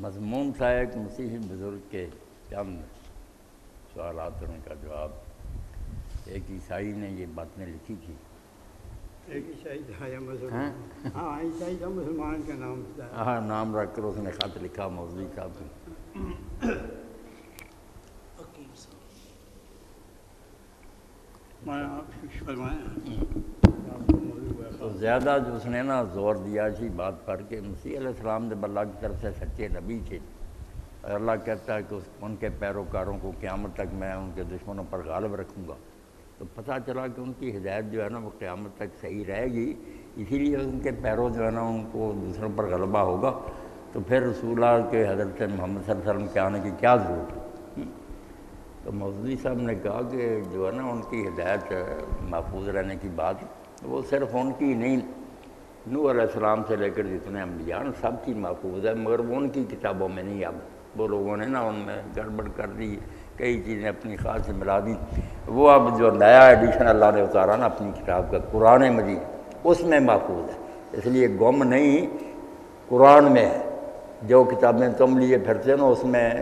مضمون تھا ایک مسیحی بزرگ کے چند سوالات ان کا جواب. ایک عیسائی نے یہ باتیں لکھی تھی. ایک عیسائی تھا یا مسلمان؟ ہاں عیسائی تھا، مسلمان کا نام تھا. ہاں نام رکھ کر اس نے خط لکھا مولوی صاحب کو. تو زیادہ جو اس نے نا زور دیا اسی بات پر کہ مسیح علیہ السلام جب اللہ کی طرف سے سچے نبی تھے اور اللہ کہتا ہے کہ ان کے پیروکاروں کو قیامت تک میں ان کے دشمنوں پر غالب رکھوں گا، تو پتہ چلا کہ ان کی ہدایت جو ہے نا وہ قیامت تک صحیح رہے گی، اسی لیے ان کے پیروں جو ہے نا ان کو دوسروں پر غلبہ ہوگا. تو پھر رسول اللہ کے حضرت محمد صلی اللہ علیہ وسلم کے آنے کی کیا ضرورت ہے؟ تو مولوی صاحب نے کہا کہ جو ہے نا ان کی ہدایت محفوظ رہنے کی بات وہ صرف ان کی نہیں، نوح علیہ السلام سے لے کر جتنے انبیاء سب کی محفوظ ہے، مگر وہ ان کی کتابوں میں نہیں. اب وہ لوگوں نے نا ان میں گڑبڑ کر دی، کئی چیزیں اپنی خاص سے ملا دی. وہ اب جو نیا ایڈیشن اللہ نے اتارا نا اپنی کتاب کا قرآن مجید، اس میں محفوظ ہے. اس لیے گم نہیں، قرآن میں ہے. جو کتابیں تم لیے پھرتے نا اس میں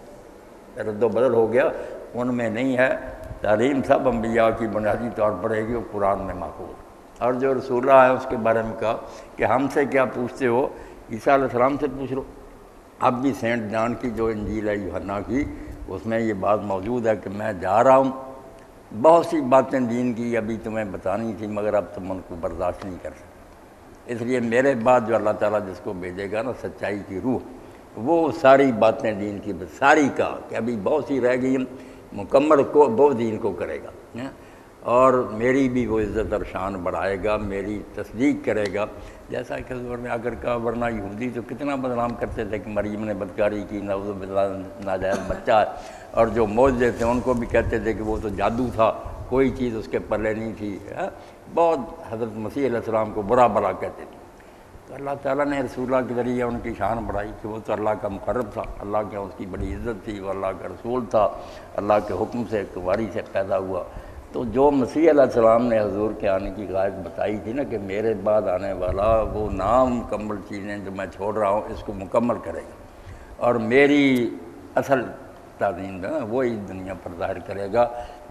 رد و بدل ہو گیا، ان میں نہیں ہے. تعلیم سب انبیاء کی بنیادی طور پر ہے کہ وہ قرآن میں محفوظ. اور جو رسول اللہ ہے اس کے بارے میں کہا کہ ہم سے کیا پوچھتے ہو، عیسیٰ علیہ السلام سے پوچھ لو. اب بھی سینٹ جان کی جو انجیل ہے یوحنا کی، اس میں یہ بات موجود ہے کہ میں جا رہا ہوں، بہت سی باتیں دین کی ابھی تمہیں بتانی تھی مگر اب تم ان کو برداشت نہیں کر سکتے. اس لیے میرے بعد جو اللہ تعالیٰ جس کو بھیجے گا نا سچائی کی روح، وہ ساری باتیں دین کی ساری کہا کہ ابھی بہت سی رہ گئی، مکمل کو وہ دین کو کرے گا اور میری بھی وہ عزت اور شان بڑھائے گا، میری تصدیق کرے گا. جیسا کہ حضور نے اگر کہا ورنہ یہودی تو کتنا بدنام کرتے تھے کہ مریم نے بدکاری کی، نعوذ باللہ ناجائز بچہ ہے، اور جو معجزے تھے ان کو بھی کہتے تھے کہ وہ تو جادو تھا، کوئی چیز اس کے پلے نہیں تھی. بہت حضرت مسیح علیہ السلام کو برا بھلا کہتے تھے. تو اللہ تعالیٰ نے رسول اللہ کے ذریعے ان کی شان بڑھائی کہ وہ تو اللہ کا مقرب تھا، اللہ کے اس کی بڑی عزت تھی، وہ اللہ کا رسول تھا، اللہ کے حکم سے کنواری سے پیدا ہوا. تو جو مسیح علیہ السلام نے حضور کے آنے کی غائب بتائی تھی نا کہ میرے بعد آنے والا وہ نامکمل چیزیں جو میں چھوڑ رہا ہوں اس کو مکمل کرے گا اور میری اصل تعلیم ہے وہی دنیا پر ظاہر کرے گا.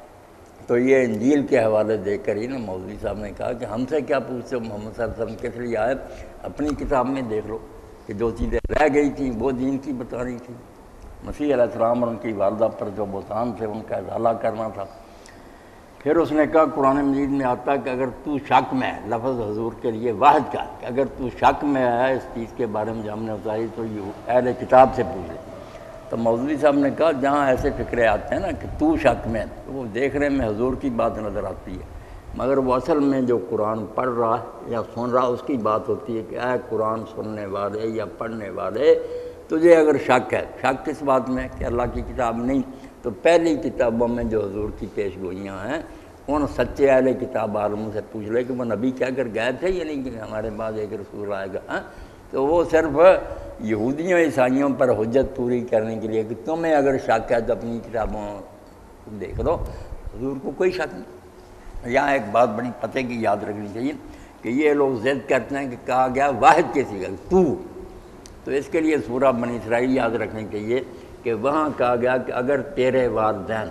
تو یہ انجیل کے حوالے دے کر ہی نا مولوی صاحب نے کہا کہ ہم سے کیا پوچھتے ہو، محمد صلی اللہ علیہ وسلم کس لیے آئے، اپنی کتاب میں دیکھ لو کہ جو چیزیں رہ گئی تھیں وہ دین کی بتانی تھی. مسیح علیہ السلام اور ان کی والدہ پر جو بہتان تھے ان کا ازالہ کرنا تھا. پھر اس نے کہا قرآن مجید میں آتا ہے کہ اگر تو شک میں ہے، لفظ حضور کے لیے واحد کا کہ اگر تو شک میں ہے اس چیز کے بارے میں جو ہم نے اتاری تو یہ اہل کتاب سے پوچھ لے. تو مولوی صاحب نے کہا جہاں ایسے فکرے آتے ہیں نا کہ تو شک میں، تو وہ دیکھنے میں حضور کی بات نظر آتی ہے مگر وہ اصل میں جو قرآن پڑھ رہا ہے یا سن رہا اس کی بات ہوتی ہے کہ اے قرآن سننے والے یا پڑھنے والے، تجھے اگر شک ہے، شک کس بات میں کہ اللہ کی کتاب نہیں، تو پہلی کتابوں میں جو حضور کی پیش گوئیاں ہیں ان سچے اہل کتاب عالموں سے پوچھ لے کہ وہ نبی کیا کر گئے تھے یا نہیں کہ ہمارے بعد ایک رسول آئے گا. تو وہ صرف یہودیوں عیسائیوں پر حجت پوری کرنے کے لیے کہ تمہیں اگر شک ہے تو اپنی کتابوں دیکھ لو، حضور کو کوئی شک نہیں. یہاں ایک بات بڑی پتہ کی یاد رکھنی چاہیے کہ یہ لوگ ضد کرتے ہیں کہ کہا گیا واحد کسی کا تو اس کے لیے سورہ بنی اسرائیل یاد رکھنی چاہیے کہ وہاں کہا گیا کہ اگر تیرے والدین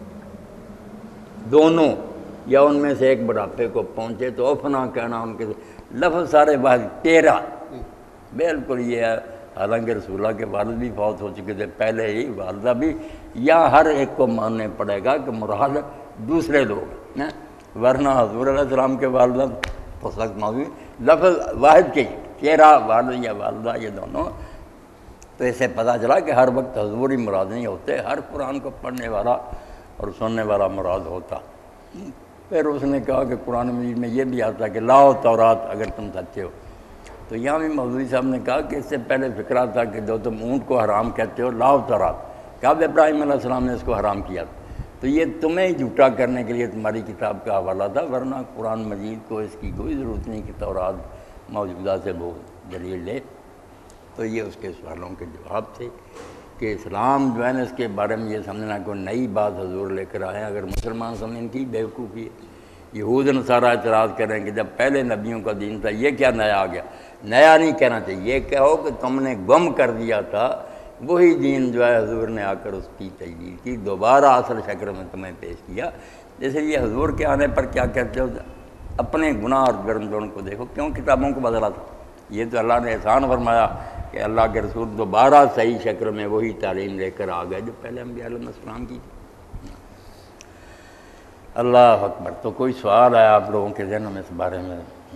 دونوں یا ان میں سے ایک بڑھاپے کو پہنچے تو اوفنا کہنا ان کے لفظ سارے واحد تیرا بالکل یہ ہے. حالانکہ رسول اللہ کے والد بھی فوت ہو چکے تھے پہلے ہی، والدہ بھی، یا ہر ایک کو ماننے پڑے گا کہ مراد دوسرے لوگ ہیں، ورنہ حضور علیہ السلام کے والدہ تو سخت موجود لفظ واحد کے تیرا والد یا والدہ یہ دونوں. تو اسے پتہ چلا کہ ہر وقت حضور ہی مراد نہیں ہوتے، ہر قرآن کو پڑھنے والا اور سننے والا مراد ہوتا. پھر اس نے کہا کہ قرآن مجید میں یہ بھی آتا ہے کہ لاؤ تورات اگر تم سچے ہو. تو یہاں بھی مولوی صاحب نے کہا کہ اس سے پہلے فکرہ تھا کہ جو تم اونٹ کو حرام کہتے ہو لاؤ تورات، کب ابراہیم علیہ السلام نے اس کو حرام کیا تھا، تو یہ تمہیں جھوٹا کرنے کے لیے تمہاری کتاب کا حوالہ تھا، ورنہ قرآن مجید کو اس کی کوئی ضرورت نہیں کہ تورات موجودہ سے وہ دلیل لے. تو یہ اس کے سوالوں کے جواب تھے کہ اسلام جو ہے نا اس کے بارے میں یہ سمجھنا کوئی نئی بات حضور لے کر آئے ہیں. اگر مسلمان سمجھیں کی بیوقوفی ہے. یہود نصارہ اعتراض کریں کہ جب پہلے نبیوں کا دین تھا یہ کیا نیا آ گیا. نیا نہیں کہنا چاہیے، یہ کہو کہ تم نے گم کر دیا تھا وہی دین جو ہے حضور نے آ کر اس کی تجدید کی، دوبارہ اصل شکل میں تمہیں پیش کیا۔ جیسے یہ حضور کے آنے پر کیا کہتے ہو، اپنے گناہ اور گرم جوڑ کو دیکھو، کیوں کتابوں کو بدلا تھا؟ یہ تو اللہ نے احسان فرمایا کہ اللہ کے رسول دوبارہ صحیح شکل میں وہی تعلیم لے کر آ گئے جو پہلے انبیاء علیہ السلام کی تھی۔ اللہ اکبر۔ تو کوئی سوال ہے آپ لوگوں کے ذہنوں میں اس بارے میں؟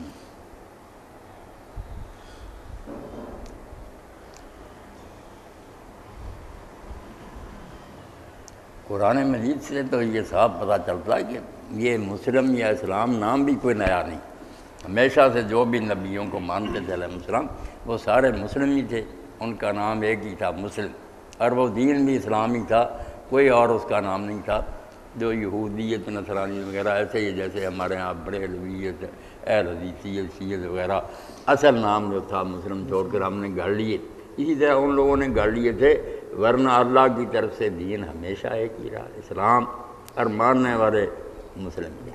قرآن مجید سے تو یہ صاف پتہ چلتا ہے کہ یہ مسلم یا اسلام نام بھی کوئی نیا نہیں۔ ہمیشہ سے جو بھی نبیوں کو مانتے تھے علیہ السلام وہ سارے مسلم ہی تھے، ان کا نام ایک ہی تھا، مسلم، اور وہ دین بھی اسلامی تھا، کوئی اور اس کا نام نہیں تھا۔ جو یہودیت، نصرانی وغیرہ ایسے ہی جیسے ہمارے یہاں بریلویت، اہل حدیثیت، شیعت وغیرہ، اصل نام جو تھا مسلم چھوڑ کر ہم نے گھڑ لیے، اسی طرح ان لوگوں نے گھڑ لیے تھے، ورنہ اللہ کی طرف سے دین ہمیشہ ایک ہی رہا، اسلام، اور ماننے والے مسلم ہیں۔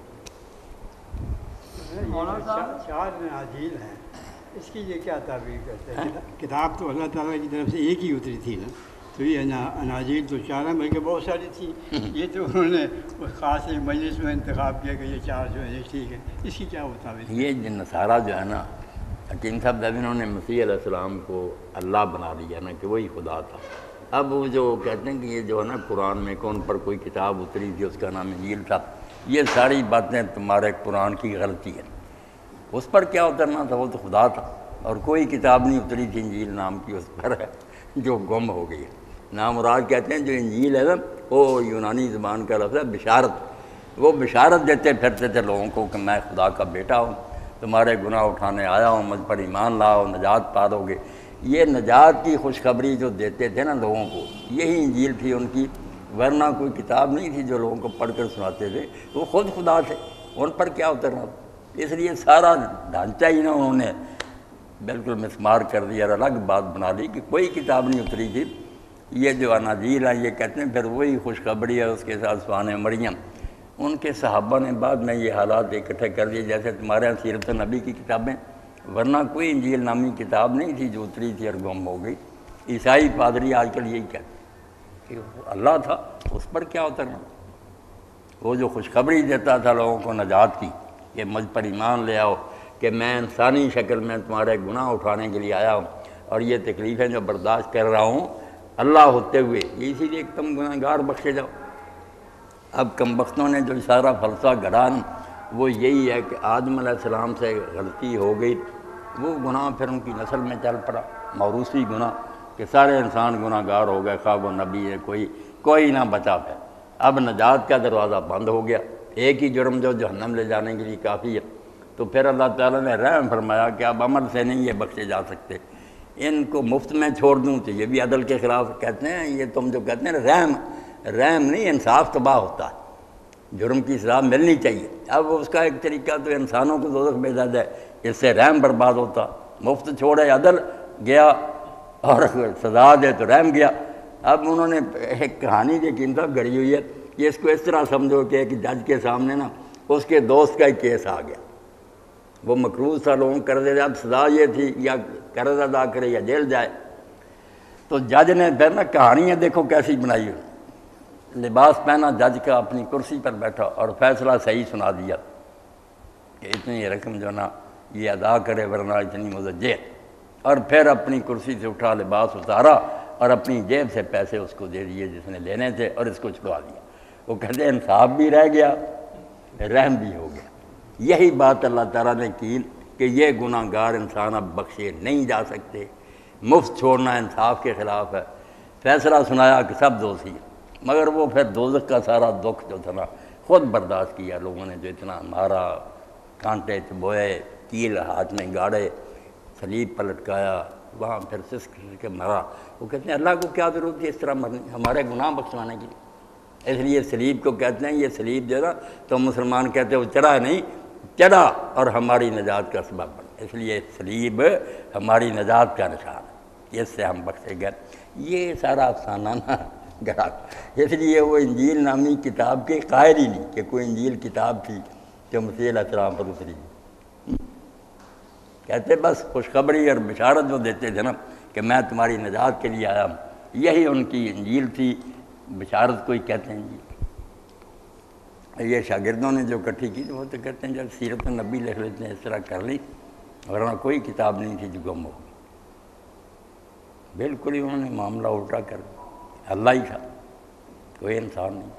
چار اناجیل ہیں، اس کی یہ کیا تعبیر کرتے ہیں؟ کتاب تو اللہ تعالیٰ کی طرف سے ایک ہی اتری تھی نا، تو یہ اناجیل تو چار ہیں، بلکہ بہت ساری تھی، یہ تو انہوں نے اس خاص مجلس میں انتخاب کیا کہ یہ چار جو ہیں ٹھیک ہے، اس کی کیا تعبیر؟ یہ نصارہ جو ہے نا، حکیم صاحب جب انہوں نے مسیح علیہ السلام کو اللہ بنا لیا نا کہ وہی خدا تھا، اب وہ جو کہتے ہیں کہ یہ جو ہے نا قرآن میں کون پر کوئی کتاب اتری تھی اس کا نام انجیل تھا، یہ ساری باتیں تمہارے قرآن کی غلطی ہے، اس پر کیا اترنا تھا، وہ تو خدا تھا، اور کوئی کتاب نہیں اتری تھی انجیل نام کی اس پر ہے جو گم ہو گئی ہے۔ نام مراد کہتے ہیں جو انجیل ہے نا وہ یونانی زبان کا لفظ ہے بشارت، وہ بشارت دیتے پھرتے تھے لوگوں کو کہ میں خدا کا بیٹا ہوں، تمہارے گناہ اٹھانے آیا ہوں، مجھ پر ایمان لاؤ، نجات پالو گے۔ یہ نجات کی خوشخبری جو دیتے تھے نا لوگوں کو، یہی انجیل تھی ان کی، ورنہ کوئی کتاب نہیں تھی جو لوگوں کو پڑھ کر سناتے تھے، وہ خود خدا تھے، ان پر کیا اترنا تھا؟ اس لیے سارا ڈھانچہ ہی نا انہوں نے بالکل مسمار کر دیا اور الگ بات بنا لی کہ کوئی کتاب نہیں اتری تھی۔ یہ جو اناجیل ہیں یہ کہتے ہیں پھر وہی خوشخبری ہے، اس کے ساتھ سوان مریم، ان کے صحابہ نے بعد میں یہ حالات اکٹھے کر دیے، جیسے تمہارے یہاں سیرت النبی کی کتابیں، ورنہ کوئی انجیل نامی کتاب نہیں تھی جو اتری تھی اور گم ہو گئی۔ عیسائی پادری آج کل یہی کہتے ہیں کہ اللہ تھا، اس پر کیا اترنا؟ وہ جو خوشخبری دیتا تھا لوگوں کو نجات کی کہ مجھ پر ایمان لے آؤ، کہ میں انسانی شکل میں تمہارے گناہ اٹھانے کے لیے آیا ہوں اور یہ تکلیفیں جو برداشت کر رہا ہوں اللہ ہوتے ہوئے، اسی لیے تم گناہ گار بخشے جاؤ۔ اب کم بختوں نے جو سارا فلسفہ گھڑا وہ یہی ہے کہ آدم علیہ السلام سے غلطی ہو گئی، وہ گناہ پھر ان کی نسل میں چل پڑا، موروثی گناہ، کہ سارے انسان گناہ گار ہو گئے، خواہ وہ نبی ہے کوئی نہ بچا پھر۔ اب نجات کا دروازہ بند ہو گیا، ایک ہی جرم جو جہنم لے جانے کے لیے کافی ہے، تو پھر اللہ تعالیٰ نے رحم فرمایا کہ اب عمل سے نہیں یہ بخشے جا سکتے، ان کو مفت میں چھوڑ دوں تو یہ بھی عدل کے خلاف کہتے ہیں۔ یہ تم جو کہتے ہیں رحم نہیں، انصاف تباہ ہوتا ہے، جرم کی سزا ملنی چاہیے۔ اب اس کا ایک طریقہ تو انسانوں کو دوزخ بھیجا جائے، اس سے رحم برباد ہوتا، مفت چھوڑے عدل گیا اور سزا دے تو رحم گیا۔ اب انہوں نے ایک کہانی یقین صاحب گھڑی ہوئی ہے کہ اس کو اس طرح سمجھو کہ ایک جج کے سامنے نا اس کے دوست کا ہی کیس آ گیا، وہ مقروض تھا لوگوں قرض دے، اب سزا یہ تھی یا قرض ادا کرے یا جیل جائے، تو جج نے پھر نا کہانیاں دیکھو کیسی بنائی ہوئی، لباس پہنا جج کا، اپنی کرسی پر بیٹھا اور فیصلہ صحیح سنا دیا کہ اتنی رقم جو نا یہ ادا کرے ورنہ اتنی مزجے، اور پھر اپنی کرسی سے اٹھا، لباس اتارا اور اپنی جیب سے پیسے اس کو دے دیے جس نے لینے تھے اور اس کو چھڑوا دیا۔ وہ کہتے ہیں انصاف بھی رہ گیا، رحم بھی ہو گیا۔ یہی بات اللہ تعالیٰ نے کی کہ یہ گناہ گار انسان اب بخشے نہیں جا سکتے، مفت چھوڑنا انصاف کے خلاف ہے۔ فیصلہ سنایا کہ سب دوشی ہیں، مگر وہ پھر دوزخ کا سارا دکھ جو تھا نا خود برداشت کیا لوگوں نے، جو اتنا مارا، کانٹے چبوئے، کیل ہاتھ میں گاڑے، صلیب پر لٹکایا، وہاں پھر سسک کے مرا۔ وہ کہتے ہیں اللہ کو کیا ضرورت تھی اس طرح مرنے، ہمارے گناہ بخشوانے کی، اس لیے صلیب کو کہتے ہیں یہ صلیب جو ہے نا تو مسلمان کہتے ہیں وہ چڑھا نہیں، چڑھا اور ہماری نجات کا سبب بنا، اس لیے صلیب ہماری نجات کا نشان ہے، اس سے ہم بخشے گئے۔ یہ سارا افسانہ نا گڑا، اس لیے وہ انجیل نامی کتاب کے قائل ہی نہیں کہ کوئی انجیل کتاب تھی جو مسیح علیہ السلام پر اتری۔ کہتے بس خوشخبری اور بشارت جو دیتے تھے نا کہ میں تمہاری نجات کے لیے آیا ہوں، یہی ان کی انجیل تھی، بشارت کوئی کہتے ہیں جی۔ یہ شاگردوں نے جو اکٹھی کی وہ تو کہتے ہیں جب سیرت نبی لکھ لیتے ہیں اس طرح کر لی، ورنہ کوئی کتاب نہیں تھی جو گم ہو گئی۔ بالکل ہی انہوں نے معاملہ الٹا کر دیا، اللہ ہی تھا، کوئی انسان نہیں۔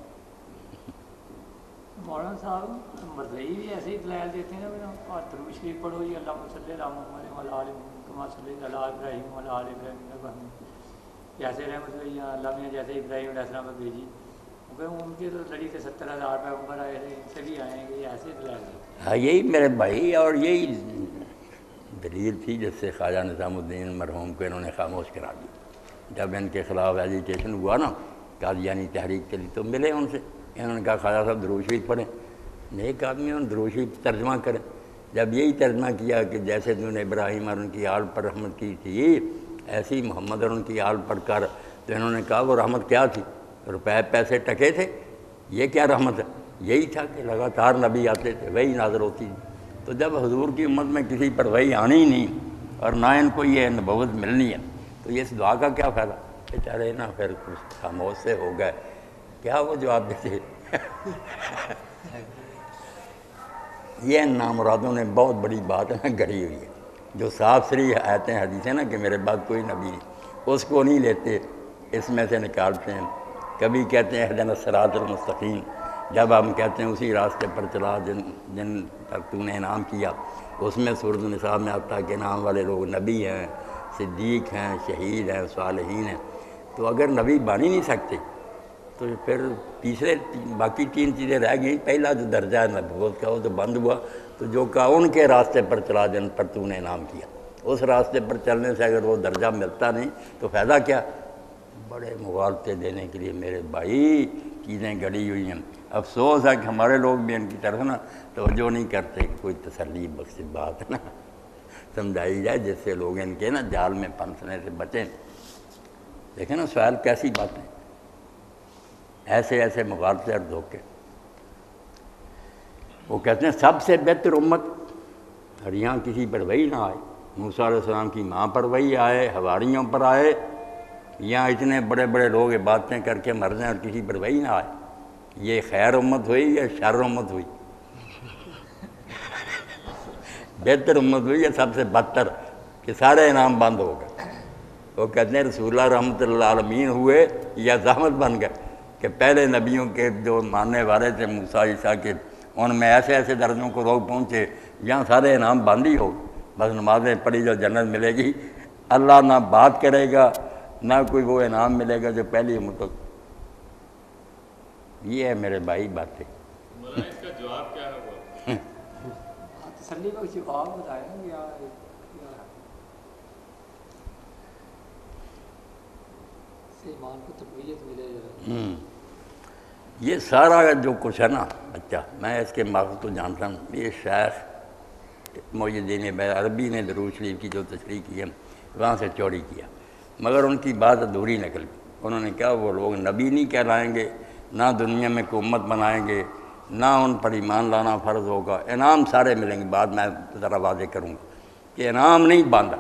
مولانا صاحب مرزئی بھی ایسے ہی دلائل دیتے ہیں نا، درود شریف پڑھو جی اللہم صلی علی محمد وعلی آل محمد کما صلی علی ابراہیم وعلی آل ابراہیم، جیسے رحمت ہوئی اللہ نے جیسے ابراہیم علیہ السلام کو بھیجی، ان کے تو لڑی سے 70,000 پیغمبر آئے تھے، ان سے بھی آئیں گے، ایسے دلائل دیتے ہیں۔ ہاں یہی میرے بھائی، اور یہی دلیل تھی جس سے خواجہ نظام الدین مرحوم کو انہوں نے خاموش کرا دی۔ جب ان کے خلاف ایجیٹیشن ہوا نا، قادیانی تحریک چلی، تو ملے ان سے، انہوں نے کہا خواجہ صاحب درود شریف پڑھیں، نیک آدمی انہوں نے درود شریف ترجمہ کریں۔ جب یہی ترجمہ کیا کہ جیسے تو نے ابراہیم اور ان کی آل پر رحمت کی تھی، ایسی محمد اور ان کی آل پر کر، تو انہوں نے کہا وہ رحمت کیا تھی؟ روپے پیسے ٹکے تھے؟ یہ کیا رحمت ہے؟ یہی تھا کہ لگاتار نبی آتے تھے، وہی نازل ہوتی تھی۔ تو جب حضور کی امت میں کسی پر وہی آنی ہی نہیں اور نہ ان کو یہ نبوت ملنی ہے، تو یہ اس دعا کا کیا فائدہ؟ بیچارے نا پھر کچھ خاموش سے ہو گئے، کیا وہ جواب دیتے؟ یہ نامرادوں نے بہت بڑی بات نا گڑھی ہوئی ہے، جو صاف صریح آیتیں حدیثیں نا کہ میرے بعد کوئی نبی نہیں، اس کو نہیں لیتے، اس میں سے نکالتے ہیں۔ کبھی کہتے ہیں اہدنا الصراط المستقیم، جب ہم کہتے ہیں اسی راستے پر چلا جن پر تو نے انعام کیا، اس میں سورۃ النساء میں آتا ہے کہ انعام والے لوگ نبی ہیں، صدیق ہیں، شہید ہیں، صالحین ہیں۔ تو اگر نبی بن ہی نہیں سکتے تو پھر تیسرے باقی 3 چیزیں رہ گئیں۔ پہلا جو درجہ ہے نبوت کا وہ تو بند ہوا، تو جو کہا ان کے راستے پر چلا جن پر تو نے انعام کیا، اس راستے پر چلنے سے اگر وہ درجہ ملتا نہیں تو فائدہ کیا؟ بڑے مغالطے دینے کے لیے میرے بھائی چیزیں گڑی ہوئی ہیں۔ افسوس ہے کہ ہمارے لوگ بھی ان کی طرف نا توجہ نہیں کرتے کہ کوئی تسلی بخش بات نا سمجھائی جائے جس سے لوگ ان کے نا جال میں پھنسنے سے بچیں۔ دیکھیں نا سوال کیسی باتیں، ایسے ایسے مغالطے اور دھوکے۔ وہ کہتے ہیں سب سے بہتر امت، اور یہاں کسی پر وحی نہ آئے، موسیٰ علیہ السلام کی ماں پر وحی آئے، حواریوں پر آئے، یہاں اتنے بڑے بڑے لوگ باتیں کر کے مر جائیں اور کسی پر وحی نہ آئے، یہ خیر امت ہوئی یا شر امت ہوئی؟ بہتر امت ہوئی یا سب سے بدتر کہ سارے انعام بند ہو گئے؟ وہ کہتے ہیں رسول اللہ رحمۃ اللہ عالمین ہوئے یا زحمت بن گئے کہ پہلے نبیوں کے جو ماننے والے تھے موسیٰ عیسیٰ کے، ان میں ایسے ایسے درجوں کو لوگ پہنچے جہاں سارے انعام بند ہی ہو، بس نمازیں پڑھی جو جنت ملے گی، اللہ نہ بات کرے گا نہ کوئی وہ انعام ملے گا جو پہلی امت۔ یہ ہے میرے بھائی باتیں۔ مولانا اس کا جواب کیا ہے؟ تسلی کا جواب بتائیں نا کیا ایمان کو تقویت ملے۔ یہ سارا جو کچھ ہے نا، اچھا میں اس کے مقصد کو جانتا ہوں۔ یہ شیخ محی الدین عربی نے درود شریف کی جو تشریح کی ہے وہاں سے چوری کیا، مگر ان کی بات ادھوری نکل گئی۔ انہوں نے کہا وہ لوگ نبی نہیں کہلائیں گے، نہ دنیا میں کوئی امت بنائیں گے، نہ ان پر ایمان لانا فرض ہوگا، انعام سارے ملیں گے۔ بعد میں ذرا واضح کروں گا کہ انعام نہیں باندھا،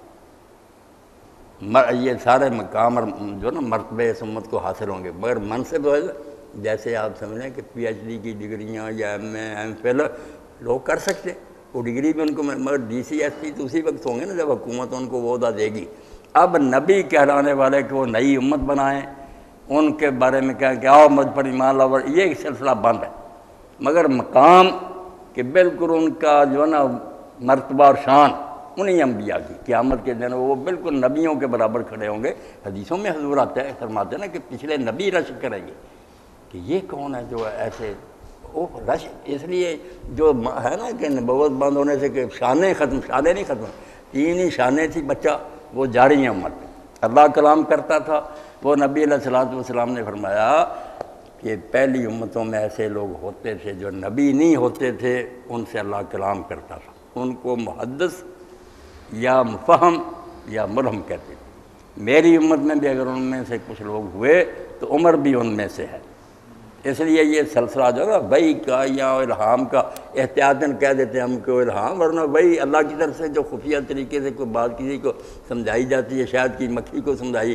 یہ سارے مقام اور جو نا مرتبے اس امت کو حاصل ہوں گے، مگر منصب جیسے آپ سمجھ لیں کہ پی ایچ ڈی کی ڈگریاں یا ایم اے ایم فل لوگ کر سکتے، وہ ڈگری بھی ان کو، مگر ڈی سی ایس پی تو اسی وقت ہوں گے نا جب حکومت ان کو وہ عہدہ دے گی۔ اب نبی کہلانے والے کہ وہ نئی امت بنائیں، ان کے بارے میں کہیں کہ آؤ مجھ پر ایمان لاؤ، یہ سلسلہ بند ہے، مگر مقام کہ بالکل ان کا جو ہے نا مرتبہ اور شان انہیں انبیاء کی قیامت کے دن وہ بالکل نبیوں کے برابر کھڑے ہوں گے۔ حدیثوں میں حضور آتا ہے، فرماتے ہیں نا کہ پچھلے نبی رش کریں گے کہ یہ کون ہے جو ایسے وہ رش، اس لیے جو ہے نا کہ نبوت بند ہونے سے کہ شانیں ختم، شانیں نہیں ختم، 3 ہی شانیں تھی بچہ، وہ جاری ہیں امت میں۔ اللہ کلام کرتا تھا، وہ نبی علیہ الصلوۃ والسلام نے فرمایا کہ پہلی امتوں میں ایسے لوگ ہوتے تھے جو نبی نہیں ہوتے تھے، ان سے اللہ کلام کرتا تھا، ان کو محدث یا مفہم یا ملہم کہتے تھے۔ میری امت میں بھی اگر ان میں سے کچھ لوگ ہوئے تو عمر بھی ان میں سے ہے۔ اس لیے یہ سلسلہ جو ہے نا وحی کا یا الہام کا، احتیاطاً کہہ دیتے ہیں ہم کو الہام، ورنہ وحی اللہ کی طرف سے جو خفیہ طریقے سے کوئی بات کسی کو سمجھائی جاتی ہے، شاید کی مکھی کو سمجھائی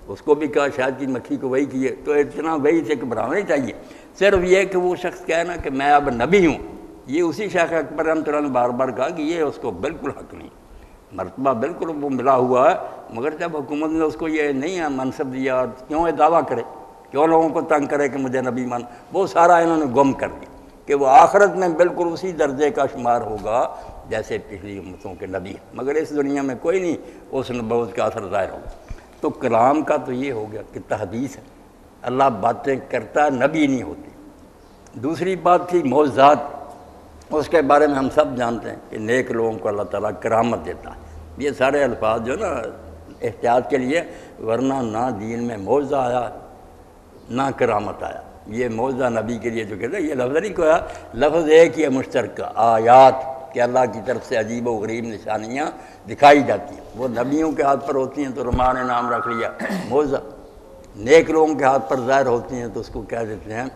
اس کو بھی کہا شاید کی مکھی کو وہی کیے، تو اتنا وہی سے گھبرانا نہیں چاہیے، صرف یہ کہ وہ شخص کہنا کہ میں اب نبی ہوں، یہ اسی شیخ اکبر رحمۃ اللہ نے بار بار کہا کہ یہ اس کو بالکل حق نہیں، مرتبہ بالکل وہ ملا ہوا ہے، مگر جب حکومت نے اس کو یہ نہیں منصب دیا، کیوں یہ دعویٰ کرے، کیوں لوگوں کو تنگ کرے کہ مجھے نبی مان، وہ سارا انہوں نے گم کر دیا کہ وہ آخرت میں بالکل اسی درجے کا شمار ہوگا جیسے پچھلی امتوں کے نبی، مگر اس دنیا میں کوئی نہیں اس نبوت کا اثر ظاہر ہوگا۔ تو کلام کا تو یہ ہو گیا کہ تحدیث ہے، اللہ باتیں کرتا، نبی نہیں ہوتی۔ دوسری بات تھی معجزات، اس کے بارے میں ہم سب جانتے ہیں کہ نیک لوگوں کو اللہ تعالیٰ کرامت دیتا ہے، یہ سارے الفاظ جو نا احتیاط کے لیے، ورنہ نہ دین میں معجزہ آیا نہ کرامت آیا، یہ معجزہ نبی کے لیے جو کہتے ہیں یہ لفظ نہیں کہا، لفظ ایک ہی ہے مشترکہ، آیات کہ اللہ کی طرف سے عجیب و غریب نشانیاں دکھائی جاتی ہیں، وہ نبیوں کے ہاتھ پر ہوتی ہیں تو رحمان نے نام رکھ لیا معجزہ، نیک لوگوں کے ہاتھ پر ظاہر ہوتی ہیں تو اس کو کہہ دیتے ہیں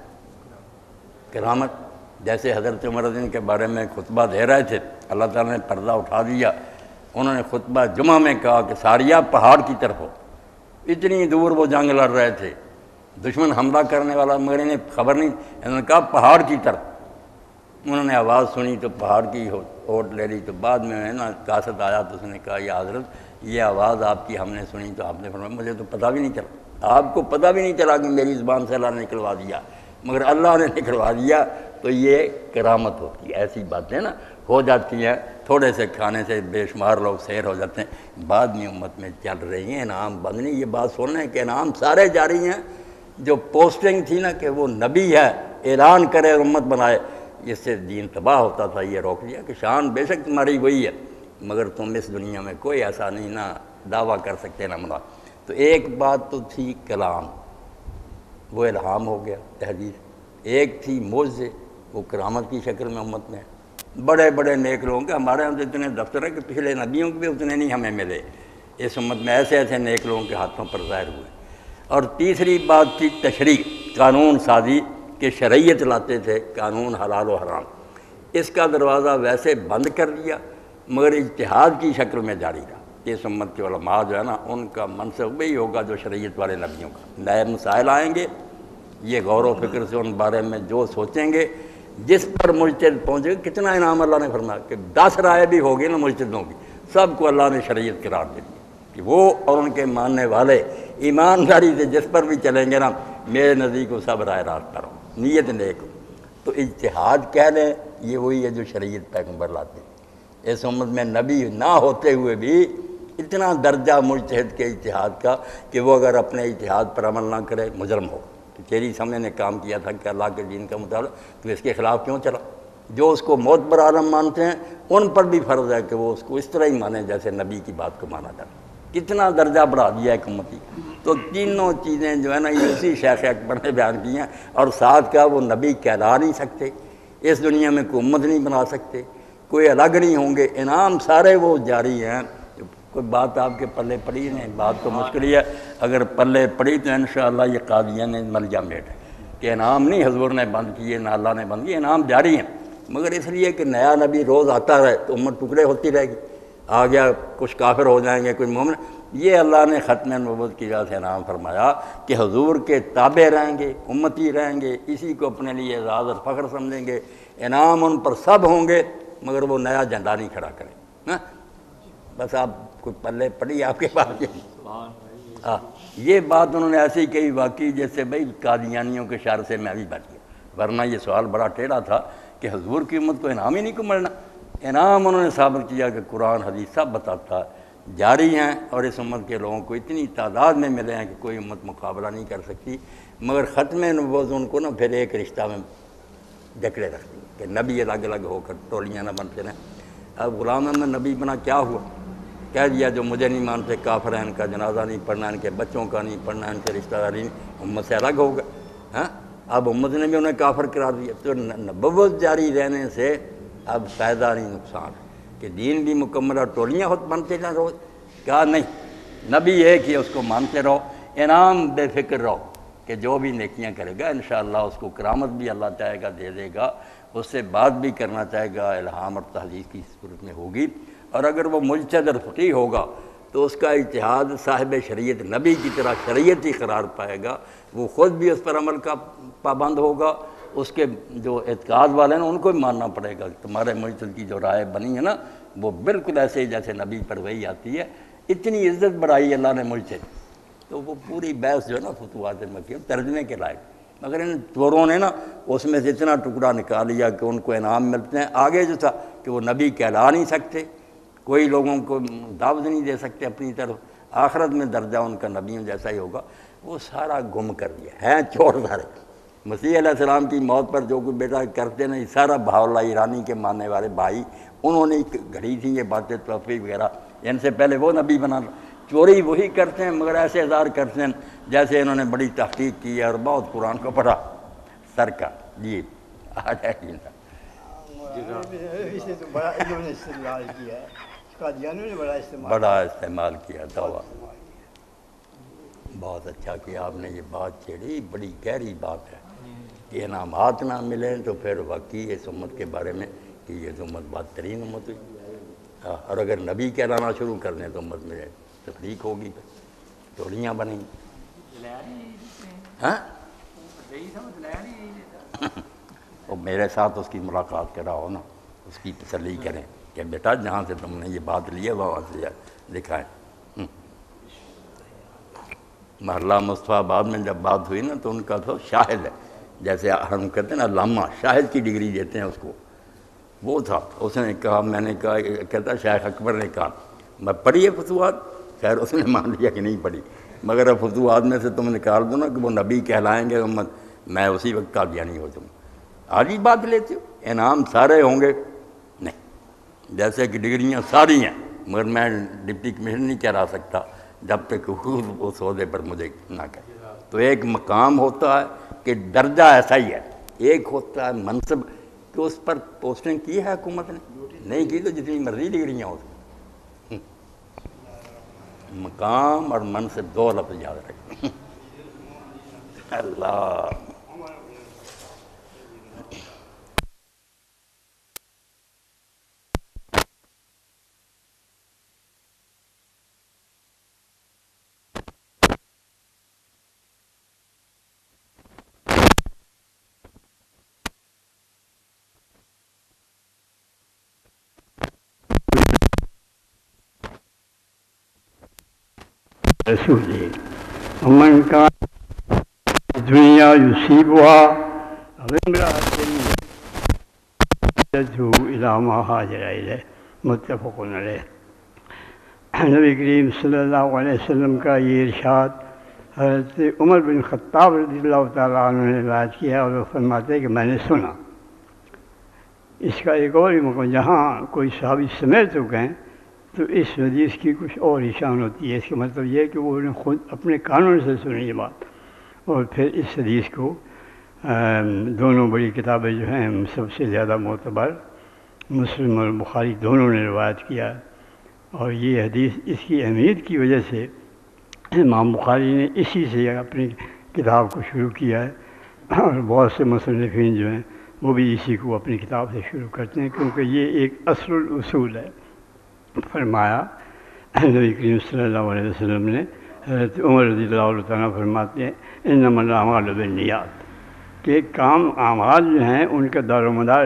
کرامت۔ جیسے حضرت عمر رضی کے بارے میں خطبہ دے رہے تھے، اللہ تعالیٰ نے پردہ اٹھا دیا، انہوں نے خطبہ جمعہ میں کہا کہ ساریہ پہاڑ کی طرف ہو، اتنی دور وہ جنگ لڑ رہے تھے، دشمن حملہ کرنے والا، مگر انہیں خبر نہیں، انہوں نے کہا پہاڑ کی طرف، انہوں نے آواز سنی تو پہاڑ کی اوٹ لے لی، تو بعد میں نا قاصد آیا تو اس نے کہا یا حضرت یہ آواز آپ کی ہم نے سنی تو آپ نے فرمایا مجھے تو پتہ بھی نہیں چلا، آپ کو پتہ بھی نہیں چلا کہ میری زبان سے اللہ نے نکلوا دیا، مگر اللہ نے نکلوا دیا، تو یہ کرامت ہوتی ہے۔ ایسی باتیں نا ہو جاتی ہیں، تھوڑے سے کھانے سے بے شمار لوگ سیر ہو جاتے ہیں، بعد میں امت میں چل رہی ہیں انعام بند نہیں، یہ بات سن رہے ہیں کہ انعام سارے جاری ہیں، جو پوسٹنگ تھی نا کہ وہ نبی ہے اعلان کرے امت بنائے، اس سے دین تباہ ہوتا تھا، یہ روک لیا کہ شان بے شک تمہاری وہی ہے، مگر تم اس دنیا میں کوئی ایسا نہیں نہ دعویٰ کر سکتے نہ منا۔ تو ایک بات تو تھی کلام، وہ الہام ہو گیا تحدیث، ایک تھی معجزے، وہ کرامت کی شکل میں امت میں بڑے بڑے نیک لوگوں کے، ہمارے یہاں تو اتنے دفتر ہیں کہ پچھلے نبیوں کے بھی اتنے نہیں ہمیں ملے، اس امت میں ایسے ایسے نیک لوگوں کے ہاتھوں پر ظاہر ہوئے۔ اور تیسری بات تھی تشریع، قانون سازی، کہ شریعت لاتے تھے، قانون حلال و حرام، اس کا دروازہ ویسے بند کر دیا مگر اجتہاد کی شکل میں جاری رہا۔ اس امت کے علماء جو ہے نا ان کا منصب وہی ہوگا جو شریعت والے نبیوں کا، نئے مسائل آئیں گے، یہ غور و فکر سے ان بارے میں جو سوچیں گے، جس پر مجتہد پہنچے گا، کتنا انعام اللہ نے فرمایا کہ 10 رائے بھی ہوگی نا مجتہدوں کی، سب کو اللہ نے شریعت قرار دے دی کہ وہ اور ان کے ماننے والے ایمانداری سے جس پر بھی چلیں گے نا، میرے نزدیک وہ سب رائے راست پر ہوں، نیت نیک ہو۔ تو اجتہاد کہہ لیں یہ وہی ہے جو شریعت پیغمبر لاتے ہیں۔ اس امت میں نبی نہ ہوتے ہوئے بھی اتنا درجہ مجتہد کے اجتہاد کا کہ وہ اگر اپنے اجتہاد پر عمل نہ کرے مجرم ہو، کہ تیری سامنے نے کام کیا تھا کہ اللہ کے دین کا مطابق تو اس کے خلاف کیوں چلا۔ جو اس کو معتبر عالم مانتے ہیں ان پر بھی فرض ہے کہ وہ اس کو اس طرح ہی مانیں جیسے نبی کی بات کو مانا جاتا ہے۔ کتنا درجہ بڑھا دیا ایک امتی۔ تو تینوں چیزیں جو ہے نا یہ اسی شیخ اکبر نے بیان کی ہیں، اور ساتھ کا وہ نبی کہلا نہیں سکتے، اس دنیا میں کوئی امت نہیں بنا سکتے، کوئی الگ نہیں ہوں گے، انعام سارے وہ جاری ہیں۔ کوئی بات آپ کے پلے پڑی نہیں، بات تو مشکل ہی ہے، اگر پلے پڑی تو انشاءاللہ یہ قادیان ملجا میٹ ہے کہ انعام نہیں حضور نے بند کیے نہ اللہ نے بند کیے، انعام جاری ہیں، مگر اس لیے کہ نیا نبی روز آتا رہے تو امت ٹکڑے ہوتی رہے گی، آ گیا کچھ کافر ہو جائیں گے، کچھ مومن۔ یہ اللہ نے ختم نبوت کی وجہ سے انعام فرمایا کہ حضور کے تابع رہیں گے، امتی رہیں گے، اسی کو اپنے لیے اعزاز اور فخر سمجھیں گے، انعام ان پر سب ہوں گے، مگر وہ نیا جھنڈا نہیں کھڑا کریں۔ بس آپ کوئی پلے پڑی آپ کے پاس یہ بات انہوں نے ایسی کہی واقعی جیسے بھائی قادیانیوں کے شر سے میں بھی بچ گیا، ورنہ یہ سوال بڑا ٹیڑھا تھا کہ حضور کی امت کو انعام ہی نہیں کو ملنا۔ انعام انہوں نے ثابت کیا کہ قرآن حدیث سب بتاتا جاری ہیں، اور اس امت کے لوگوں کو اتنی تعداد میں ملے ہیں کہ کوئی امت مقابلہ نہیں کر سکتی، مگر ختم نبوت ان کو نا پھر ایک رشتہ میں جکڑے رکھتی کہ نبی الگ الگ ہو کر ٹولیاں نہ بنتے رہیں۔ اب غلام احمد نبی بنا کیا ہوا؟ کہہ دیا جو مجھے نہیں مانتے کافر ہیں، ان کا جنازہ نہیں پڑھنا، ان کے بچوں کا نہیں پڑھنا، ان کے رشتہ داری نہیں، امت سے الگ ہوگا۔ ہاں اب امت نے بھی انہیں کافر قرار دیا، تو نبوت جاری رہنے سے اب فائدہ نہیں نقصان ہے کہ دین بھی مکمل اور ٹولیاں خود بنتے جائیں روز۔ کہا نہیں، نبی ایک ہی، اس کو مانتے رہو، انعام بے فکر رہو کہ جو بھی نیکیاں کرے گا انشاءاللہ اس کو کرامت بھی اللہ چاہے گا دے دے گا، اس سے بات بھی کرنا چاہے گا الہام اور تحدیث کی صورت میں ہوگی، اور اگر وہ مجتہد اور فقیہ ہوگا تو اس کا اجتہاد صاحب شریعت نبی کی طرح شریعت ہی قرار پائے گا، وہ خود بھی اس پر عمل کا پابند ہوگا، اس کے جو اعتقاد والے ہیں ان کو بھی ماننا پڑے گا۔ تمہارے مجتہد کی جو رائے بنی ہے نا وہ بالکل ایسے ہی جیسے نبی پر وحی آتی ہے۔ اتنی عزت بڑھائی اللہ نے مجتہد، تو وہ پوری بحث جو ہے نا فتوحات مکیہ ترجمے کے لائق، مگر ان چوروں نے نا اس میں سے اتنا ٹکڑا نکال لیا کہ ان کو انعام ملتے ہیں۔ آگے جو تھا کہ وہ نبی کہلا نہیں سکتے، کوئی لوگوں کو دعوت نہیں دے سکتے اپنی طرف، آخرت میں درجہ ان کا نبیوں جیسا ہی ہوگا، وہ سارا گم کر دیا ہیں چور سارے۔ مسیح علیہ السلام کی موت پر جو کوئی بیٹا کرتے نہیں، سارا بہاءاللہ ایرانی کے ماننے والے بھائی انہوں نے گھڑی تھی یہ باتیں توفیق وغیرہ، ان سے پہلے وہ نبی بنا، چوری وہی کرتے ہیں مگر ایسے اظہار کرتے ہیں جیسے انہوں نے بڑی تحقیق کی ہے اور بہت قرآن کو پڑھا سر کا۔ جی آ جائے اسے تو بڑا انہوں نے استعمال کیا ہے، قادیانیوں نے بڑا استعمال کیا دعویٰ۔ بہت اچھا کہ آپ نے یہ بات چھیڑی، بڑی گہری بات ہے کہ انعامات نہ ملیں تو پھر واقعی اس امت کے بارے میں کہ یہ امت بدترین امت ہوئی، اور اگر نبی کہلانا شروع کر دیں تو امت میں تفریق ہوگی، ٹولیاں بنیں گی۔ ہاں اور میرے ساتھ اس کی ملاقات کراؤ نا، اس کی تسلی کریں کہ بیٹا جہاں سے تم نے یہ بات لی ہے وہاں سے دکھائیں۔ محلہ مصطفیٰ آباد میں جب بات ہوئی نا تو ان کا تو شاہد ہے، جیسے ہم کہتے ہیں نا علامہ، شاہد کی ڈگری دیتے ہیں اس کو، وہ تھا۔ اس نے کہا، میں نے کہا، کہتا شیخ اکبر نے کہا میں پڑھی ہے فتوحات، خیر اس نے مان لیا کہ نہیں پڑھی، مگر اب فتوحات میں سے تم نکال دو نا کہ وہ نبی کہلائیں گے امت، میں اسی وقت قادیانی ہو جاؤں۔ آج ہی بات لیتے ہو، انعام سارے ہوں گے؟ نہیں، جیسے کہ ڈگریاں ساری ہیں مگر میں ڈپٹی کمشنر نہیں کہلا سکتا جب تک خود اس عہدے پر مجھے نہ کہے۔ تو ایک مقام ہوتا ہے کہ درجہ ایسا ہی ہے، ایک ہوتا ہے منصب کہ اس پر پوسٹنگ کی ہے حکومت نے، نہیں کی تو جتنی مرضی ڈگریاں ہو سکیں۔ مقام اور منصب دو لفظ یاد رکھیں۔ اللہ رسوله ومن كان الدنيا يصيبها أو امرأة تدعو إلى ما هاجر إليه متفق علیہ۔ نبی کریم صلی اللہ علیہ وسلم کا یہ ارشاد حضرت عمر بن خطاب رضی اللہ تعالیٰ عنہ نے روایت کیا اور وہ فرماتے ہیں کہ میں نے سنا۔ اس کا ایک اور موقع جہاں کوئی صحابی سمیت ہو گئے تو اس حدیث کی کچھ اور ہی شان ہوتی ہے۔ اس کا مطلب یہ ہے کہ وہ نے خود اپنے کانوں سے سنی یہ بات، اور پھر اس حدیث کو دونوں بڑی کتابیں جو ہیں سب سے زیادہ معتبر مسلم اور بخاری دونوں نے روایت کیا، اور یہ حدیث اس کی اہمیت کی وجہ سے امام بخاری نے اسی سے اپنی کتاب کو شروع کیا ہے، اور بہت سے مصنفین جو ہیں وہ بھی اسی کو اپنی کتاب سے شروع کرتے ہیں، کیونکہ یہ ایک اصل الاصول ہے۔ فرمایا نبی کریم صلی اللہ علیہ وسلم نے، حضرت عمر رضی اللہ تعالیٰ فرماتے ہیں انما الاعمال بالنیات، کہ کام اعمال جو ہیں ان کا دار و مدار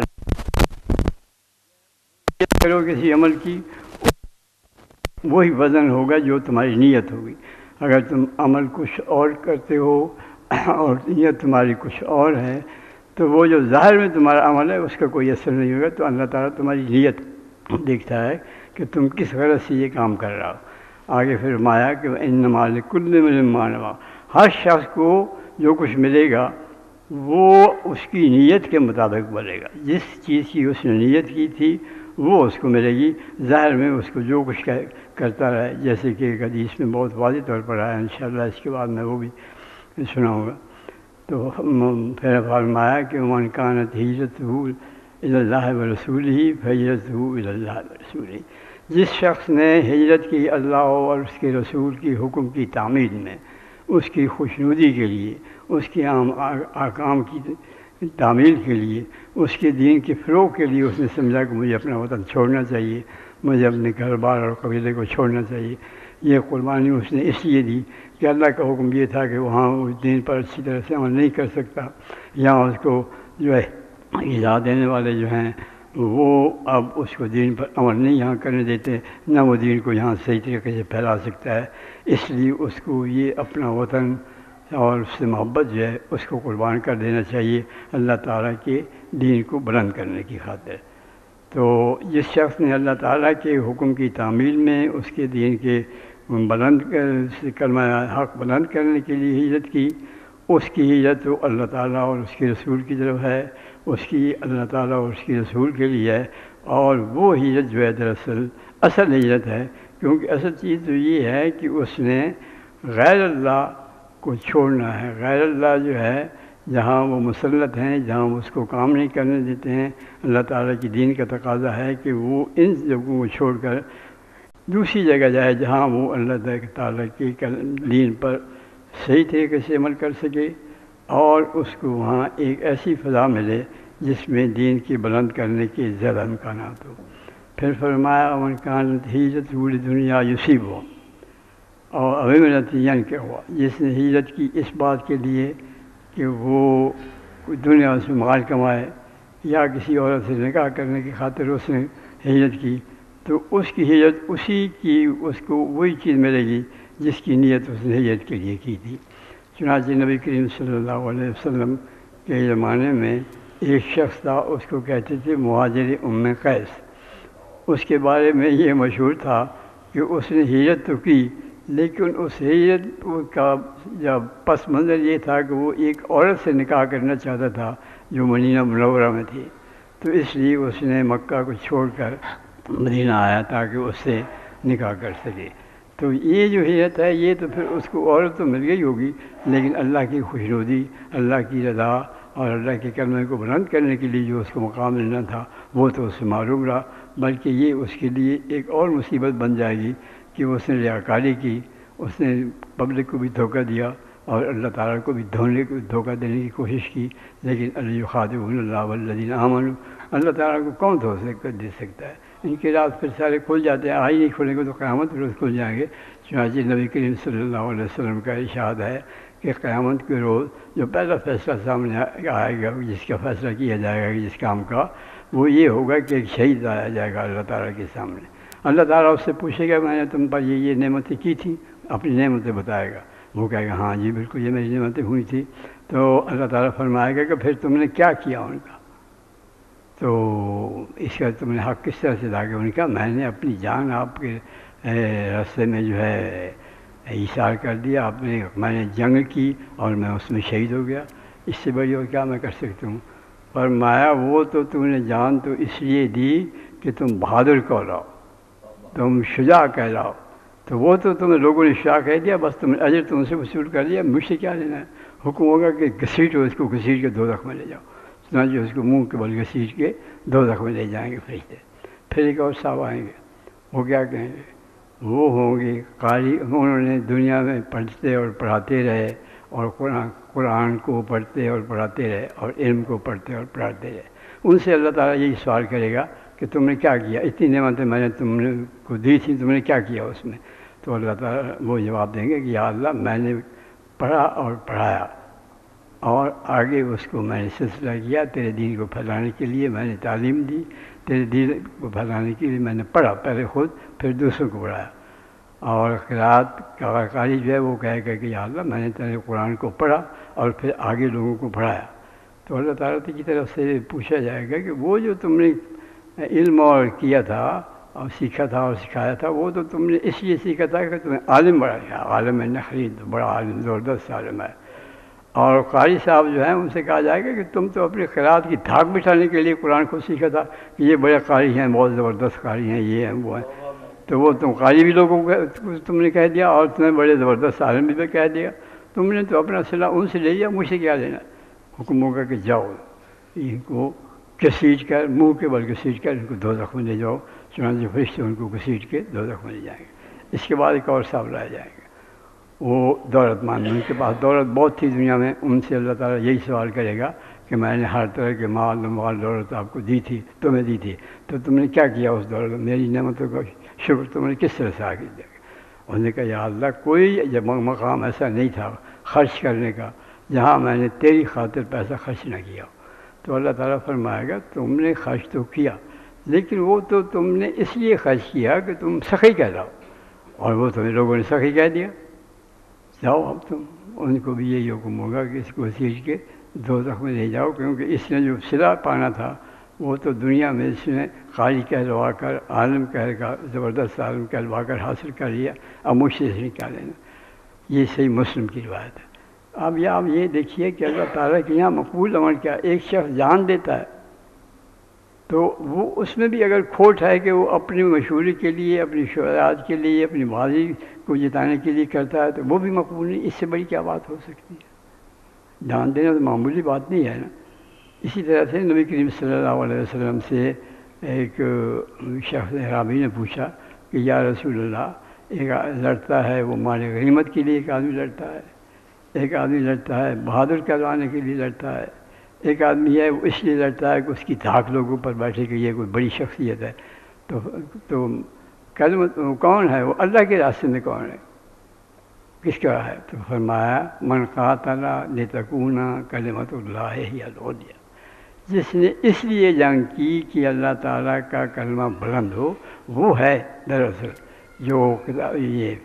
کرو کسی عمل کی، وہی وزن ہوگا جو تمہاری نیت ہوگی۔ اگر تم عمل کچھ اور کرتے ہو اور نیت تمہاری کچھ اور ہے تو وہ جو ظاہر میں تمہارا عمل ہے اس کا کوئی اثر نہیں ہوگا۔ تو اللہ تعالیٰ تمہاری نیت دیکھتا ہے کہ تم کس غرض سے یہ کام کر رہا ہو۔ آگے فرمایا کہ انما لکل امرئ ما نویٰ، ہر شخص کو جو کچھ ملے گا وہ اس کی نیت کے مطابق بولے گا، جس چیز کی اس نے نیت کی تھی وہ اس کو ملے گی۔ ظاہر میں اس کو جو کچھ کرتا رہے، جیسے کہ ایک حدیث میں بہت واضح طور پر آیا، انشاءاللہ اس کے بعد میں وہ بھی سناؤں گا۔ تو پھر فرمایا کہ من کانت ہجرتہ الی اللہ ورسولہ فہجرتہ الی اللہ ورسولہ، جس شخص نے ہجرت کی اللہ اور اس کے رسول کی حکم کی تعمیل میں، اس کی خوشنودی کے لیے، اس کے احکام کی تعمیل کے لیے، اس کے دین کے فروغ کے لیے اس نے سمجھا کہ مجھے اپنا وطن چھوڑنا چاہیے، مجھے اپنے گھر بار اور قبیلے کو چھوڑنا چاہیے، یہ قربانی اس نے اس لیے دی کہ اللہ کا حکم یہ تھا کہ وہاں اس دین پر اچھی طرح سے عمل نہیں کر سکتا، یہاں اس کو جو ہے ایجاد دینے والے جو ہیں وہ اب اس کو دین پر عمل نہیں یہاں کرنے دیتے، نہ وہ دین کو یہاں صحیح طریقے سے پھیلا سکتا ہے، اس لیے اس کو یہ اپنا وطن اور اس سے محبت جو ہے اس کو قربان کر دینا چاہیے اللہ تعالیٰ کے دین کو بلند کرنے کی خاطر۔ تو جس شخص نے اللہ تعالیٰ کے حکم کی تعمیل میں اس کے دین کے کلمہ حق بلند کرنے کے لیے ہجرت کی، اس کی ہجرت تو اللہ تعالیٰ اور اس کے رسول کی طرف ہے، اس کی اللہ تعالیٰ اور اس کے رسول کے لیے ہے، اور وہ ہجرت جو ہے دراصل اصل ہجرت ہے، کیونکہ اصل چیز تو یہ ہے کہ اس نے غیر اللہ کو چھوڑنا ہے۔ غیر اللہ جو ہے جہاں وہ مسلط ہیں، جہاں وہ اس کو کام نہیں کرنے دیتے ہیں، اللہ تعالیٰ کی دین کا تقاضا ہے کہ وہ ان جگہوں کو چھوڑ کر دوسری جگہ جائے جہاں وہ اللہ تعالیٰ کی دین پر صحیح طریقے سے عمل کر سکے، اور اس کو وہاں ایک ایسی فضا ملے جس میں دین کی بلند کرنے کے زیادہ امکانات ہو۔ پھر فرمایا وَمَنْ كَانَتْ هِجْرَتُهُ لِدُنْيَا يُصِيبُهَا، اور ابھی کیا ہوا جس نے ہجرت کی اس بات کے لیے کہ وہ دنیا سے مال کمائے یا کسی عورت سے نکاح کرنے کی خاطر اس نے ہجرت کی، تو اس کی ہجرت اس کو وہی چیز ملے گی جس کی نیت اس نے ہجرت کے لیے کی تھی۔ چنانچہ نبی کریم صلی اللہ علیہ وسلم کے زمانے میں ایک شخص تھا، اس کو کہتے تھے مہاجر ام قیس۔ اس کے بارے میں یہ مشہور تھا کہ اس نے ہجرت تو کی، لیکن اس ہجرت کا جب پس منظر یہ تھا کہ وہ ایک عورت سے نکاح کرنا چاہتا تھا جو مدینہ منورہ میں تھی، تو اس لیے اس نے مکہ کو چھوڑ کر مدینہ آیا تاکہ اس سے نکاح کر سکے۔ تو یہ جو ہجرت ہے یہ تو پھر اس کو عورت تو مل گئی ہوگی، لیکن اللہ کی خوشنودی، اللہ کی رضا اور اللہ کے کلمے کو بلند کرنے کے لیے جو اس کو مقام ملنا تھا وہ تو اس سے معروم رہا، بلکہ یہ اس کے لیے ایک اور مصیبت بن جائے گی کہ اس نے ریاکاری کی، اس نے پبلک کو بھی دھوکہ دیا اور اللہ تعالیٰ کو بھی دھوکہ دینے کی کوشش کی، لیکن یخادعون اللہ والذین آمنوا، اللہ تعالیٰ کو کون دھوکہ دے سکتا ہے؟ ان کے رات پھر سارے کھل جاتے ہیں، آج نہیں کھلیں گے تو قیامت روز کھل جائیں گے۔ چنانچہ نبی کریم صلی اللہ علیہ وسلم کا ارشاد ہے کہ قیامت کے روز جو پہلا فیصلہ سامنے آئے گا، جس کا فیصلہ کیا جائے گا جس کام کا، وہ یہ ہوگا کہ ایک شہید لایا جائے گا اللہ تعالیٰ کے سامنے۔ اللہ تعالیٰ اس سے پوچھے گا میں نے تم پر یہ نعمتیں کی تھیں، اپنی نعمتیں بتائے گا، وہ کہے گا ہاں جی بالکل یہ میری نعمتیں ہوئی تھیں، تو اللہ تعالیٰ فرمائے گا کہ پھر تم نے کیا کیا ان کا، تو اس کا تم نے حق کس طرح سے ادا کیا؟ انہوں نے کہا میں نے اپنی جان آپ کے راستے میں جو ہے ایثار کر دیا، میں نے جنگ کی اور میں اس میں شہید ہو گیا، اس سے بڑی اور کیا میں کر سکتا ہوں؟ فرمایا وہ تو تم نے جان تو اس لیے دی کہ تم بہادر کہلاؤ، تم شجاع کہلاؤ، تو وہ تو تمہیں لوگوں نے شجاع کہہ دیا، بس تم اجر تم سے وصول کر لیا، مجھ سے کیا لینا ہے؟ حکم ہوگا کہ گھسیٹو اس کو، گھسیٹ کے دوزخ میں لے جاؤ، چنانچہ اس کو منہ کے بل گھسیٹ کے دوزخ میں لے جائیں گے فرشتے۔ پھر ایک اور صاحب آئیں گے، وہ کیا کہیں گے؟ وہ ہوں گے قاری، انہوں نے دنیا میں پڑھتے اور پڑھاتے رہے اور قرآن کو پڑھتے اور پڑھاتے رہے اور علم کو پڑھتے اور پڑھاتے رہے، ان سے اللہ تعالیٰ یہی سوال کرے گا کہ تم نے کیا کیا؟ اتنی نعمتیں میں نے تم نے کو دی تھی، تم نے کیا کیا اس میں؟ تو اللہ تعالیٰ وہ جواب دیں گے کہ یا اللہ میں نے پڑھا اور پڑھایا اور آگے اس کو میں نے سلسلہ کیا، تیرے دین کو پھیلانے کے لیے میں نے تعلیم دی، تیرے دین کو پھیلانے کے لیے میں نے پڑھا، پہلے خود پھر دوسروں کو پڑھایا۔ اور قرأت کا قاری جو ہے وہ کہے گا کہ یا اللہ میں نے تیرے قرآن کو پڑھا اور پھر آگے لوگوں کو پڑھایا، تو اللہ تعالیٰ کی طرف سے پوچھا جائے گا کہ وہ جو تم نے علم اور کیا تھا اور سیکھا تھا اور سکھایا تھا وہ تو تم نے اس لیے سیکھا تھا کہ تمہیں عالم بڑا ہے، عالم نخری بڑا عالم، زبردست عالم ہے۔ اور قاری صاحب جو ہیں ان سے کہا جائے گا کہ تم تو اپنی قرأت کی دھاک بٹھانے کے لیے قرآن کو سیکھا تھا کہ یہ بڑے قاری ہیں، بہت زبردست قاری ہیں، یہ ہیں وہ ہیں، تو وہ تم قاری بھی لوگوں کو تم نے کہہ دیا اور تمہیں بڑے زبردست عالم بھی کہہ دیا، تم نے تو اپنا صلاح ان سے لے لیا، مجھ سے کیا لینا؟ حکم ہوگا کہ جاؤ ان کو گھسیٹ کر، منہ کے بل گھسیٹ کر ان کو دوزخ میں لے جاؤ، چنانچہ فرشتے ان کو گھسیٹ کے دوزخ میں لے جائیں گے۔ اس کے بعد ایک اور صاحب لائے جائیں گے، وہ دولت مند، ان کے پاس دولت بہت تھی دنیا میں، ان سے اللہ تعالیٰ یہی سوال کرے گا کہ میں نے ہر طرح کے مال دولت آپ کو دی تھی، تمہیں دی تھی، تو تم نے کیا کیا اس دولت؟ میری نعمتوں کا شکر تم نے کس طرح سے آگے دیا؟ انہوں نے کہا یا اللہ کوئی مقام ایسا نہیں تھا خرچ کرنے کا جہاں میں نے تیری خاطر پیسہ خرچ نہ کیا. تو اللہ تعالیٰ فرمائے گا تم نے خرچ تو کیا لیکن وہ تو تم نے اس لیے خرچ کیا کہ تم سخی کہلاؤ، اور وہ تمہیں لوگوں نے سخی کہہ دیا. جاؤ اب تم، ان کو بھی یہی حکم ہوگا کہ اس کو سیچ کے دوزخ میں لے جاؤ، کیونکہ اس نے جو صلہ پانا تھا وہ تو دنیا میں اس نے قاری کہلوا کر عالم کہہ کر زبردست عالم کہلوا کر حاصل کر لیا، اب مجھ سے نہیں کیا لینا. یہ صحیح مسلم کی روایت ہے. اب یہ دیکھیے کہ اللہ تعالیٰ کے یہاں مقبول عمل کیا، ایک شخص جان دیتا ہے تو وہ اس میں بھی اگر کھوٹ ہے کہ وہ اپنی مشہوری کے لیے، اپنی شہرات کے لیے، اپنی ماضی کو جتانے کے لیے کرتا ہے تو وہ بھی مقبول نہیں. اس سے بڑی کیا بات ہو سکتی ہے؟ جان دینا تو معمولی بات نہیں ہے نا. اسی طرح سے نبی کریم صلی اللہ علیہ وسلم سے ایک شخص اعرابی نے پوچھا کہ یا رسول اللہ، ایک لڑتا ہے وہ مال غنیمت کے لیے، ایک آدمی لڑتا ہے، ایک آدمی لڑتا ہے بہادر کہلانے کے لیے لڑتا ہے، ایک آدمی ہے وہ اس لیے لڑتا ہے کہ اس کی دھاک لوگوں پر بیٹھے کہ یہ کوئی بڑی شخصیت ہے. تو کلمت کون ہے؟ وہ اللہ کے راستے میں کون ہے، کس کا ہے؟ تو فرمایا من قاتل لتکون کلمت اللہ ہی العلیٰ، جس نے اس لیے جنگ کی کہ اللہ تعالیٰ کا کلمہ بلند ہو، وہ ہے دراصل جو یہ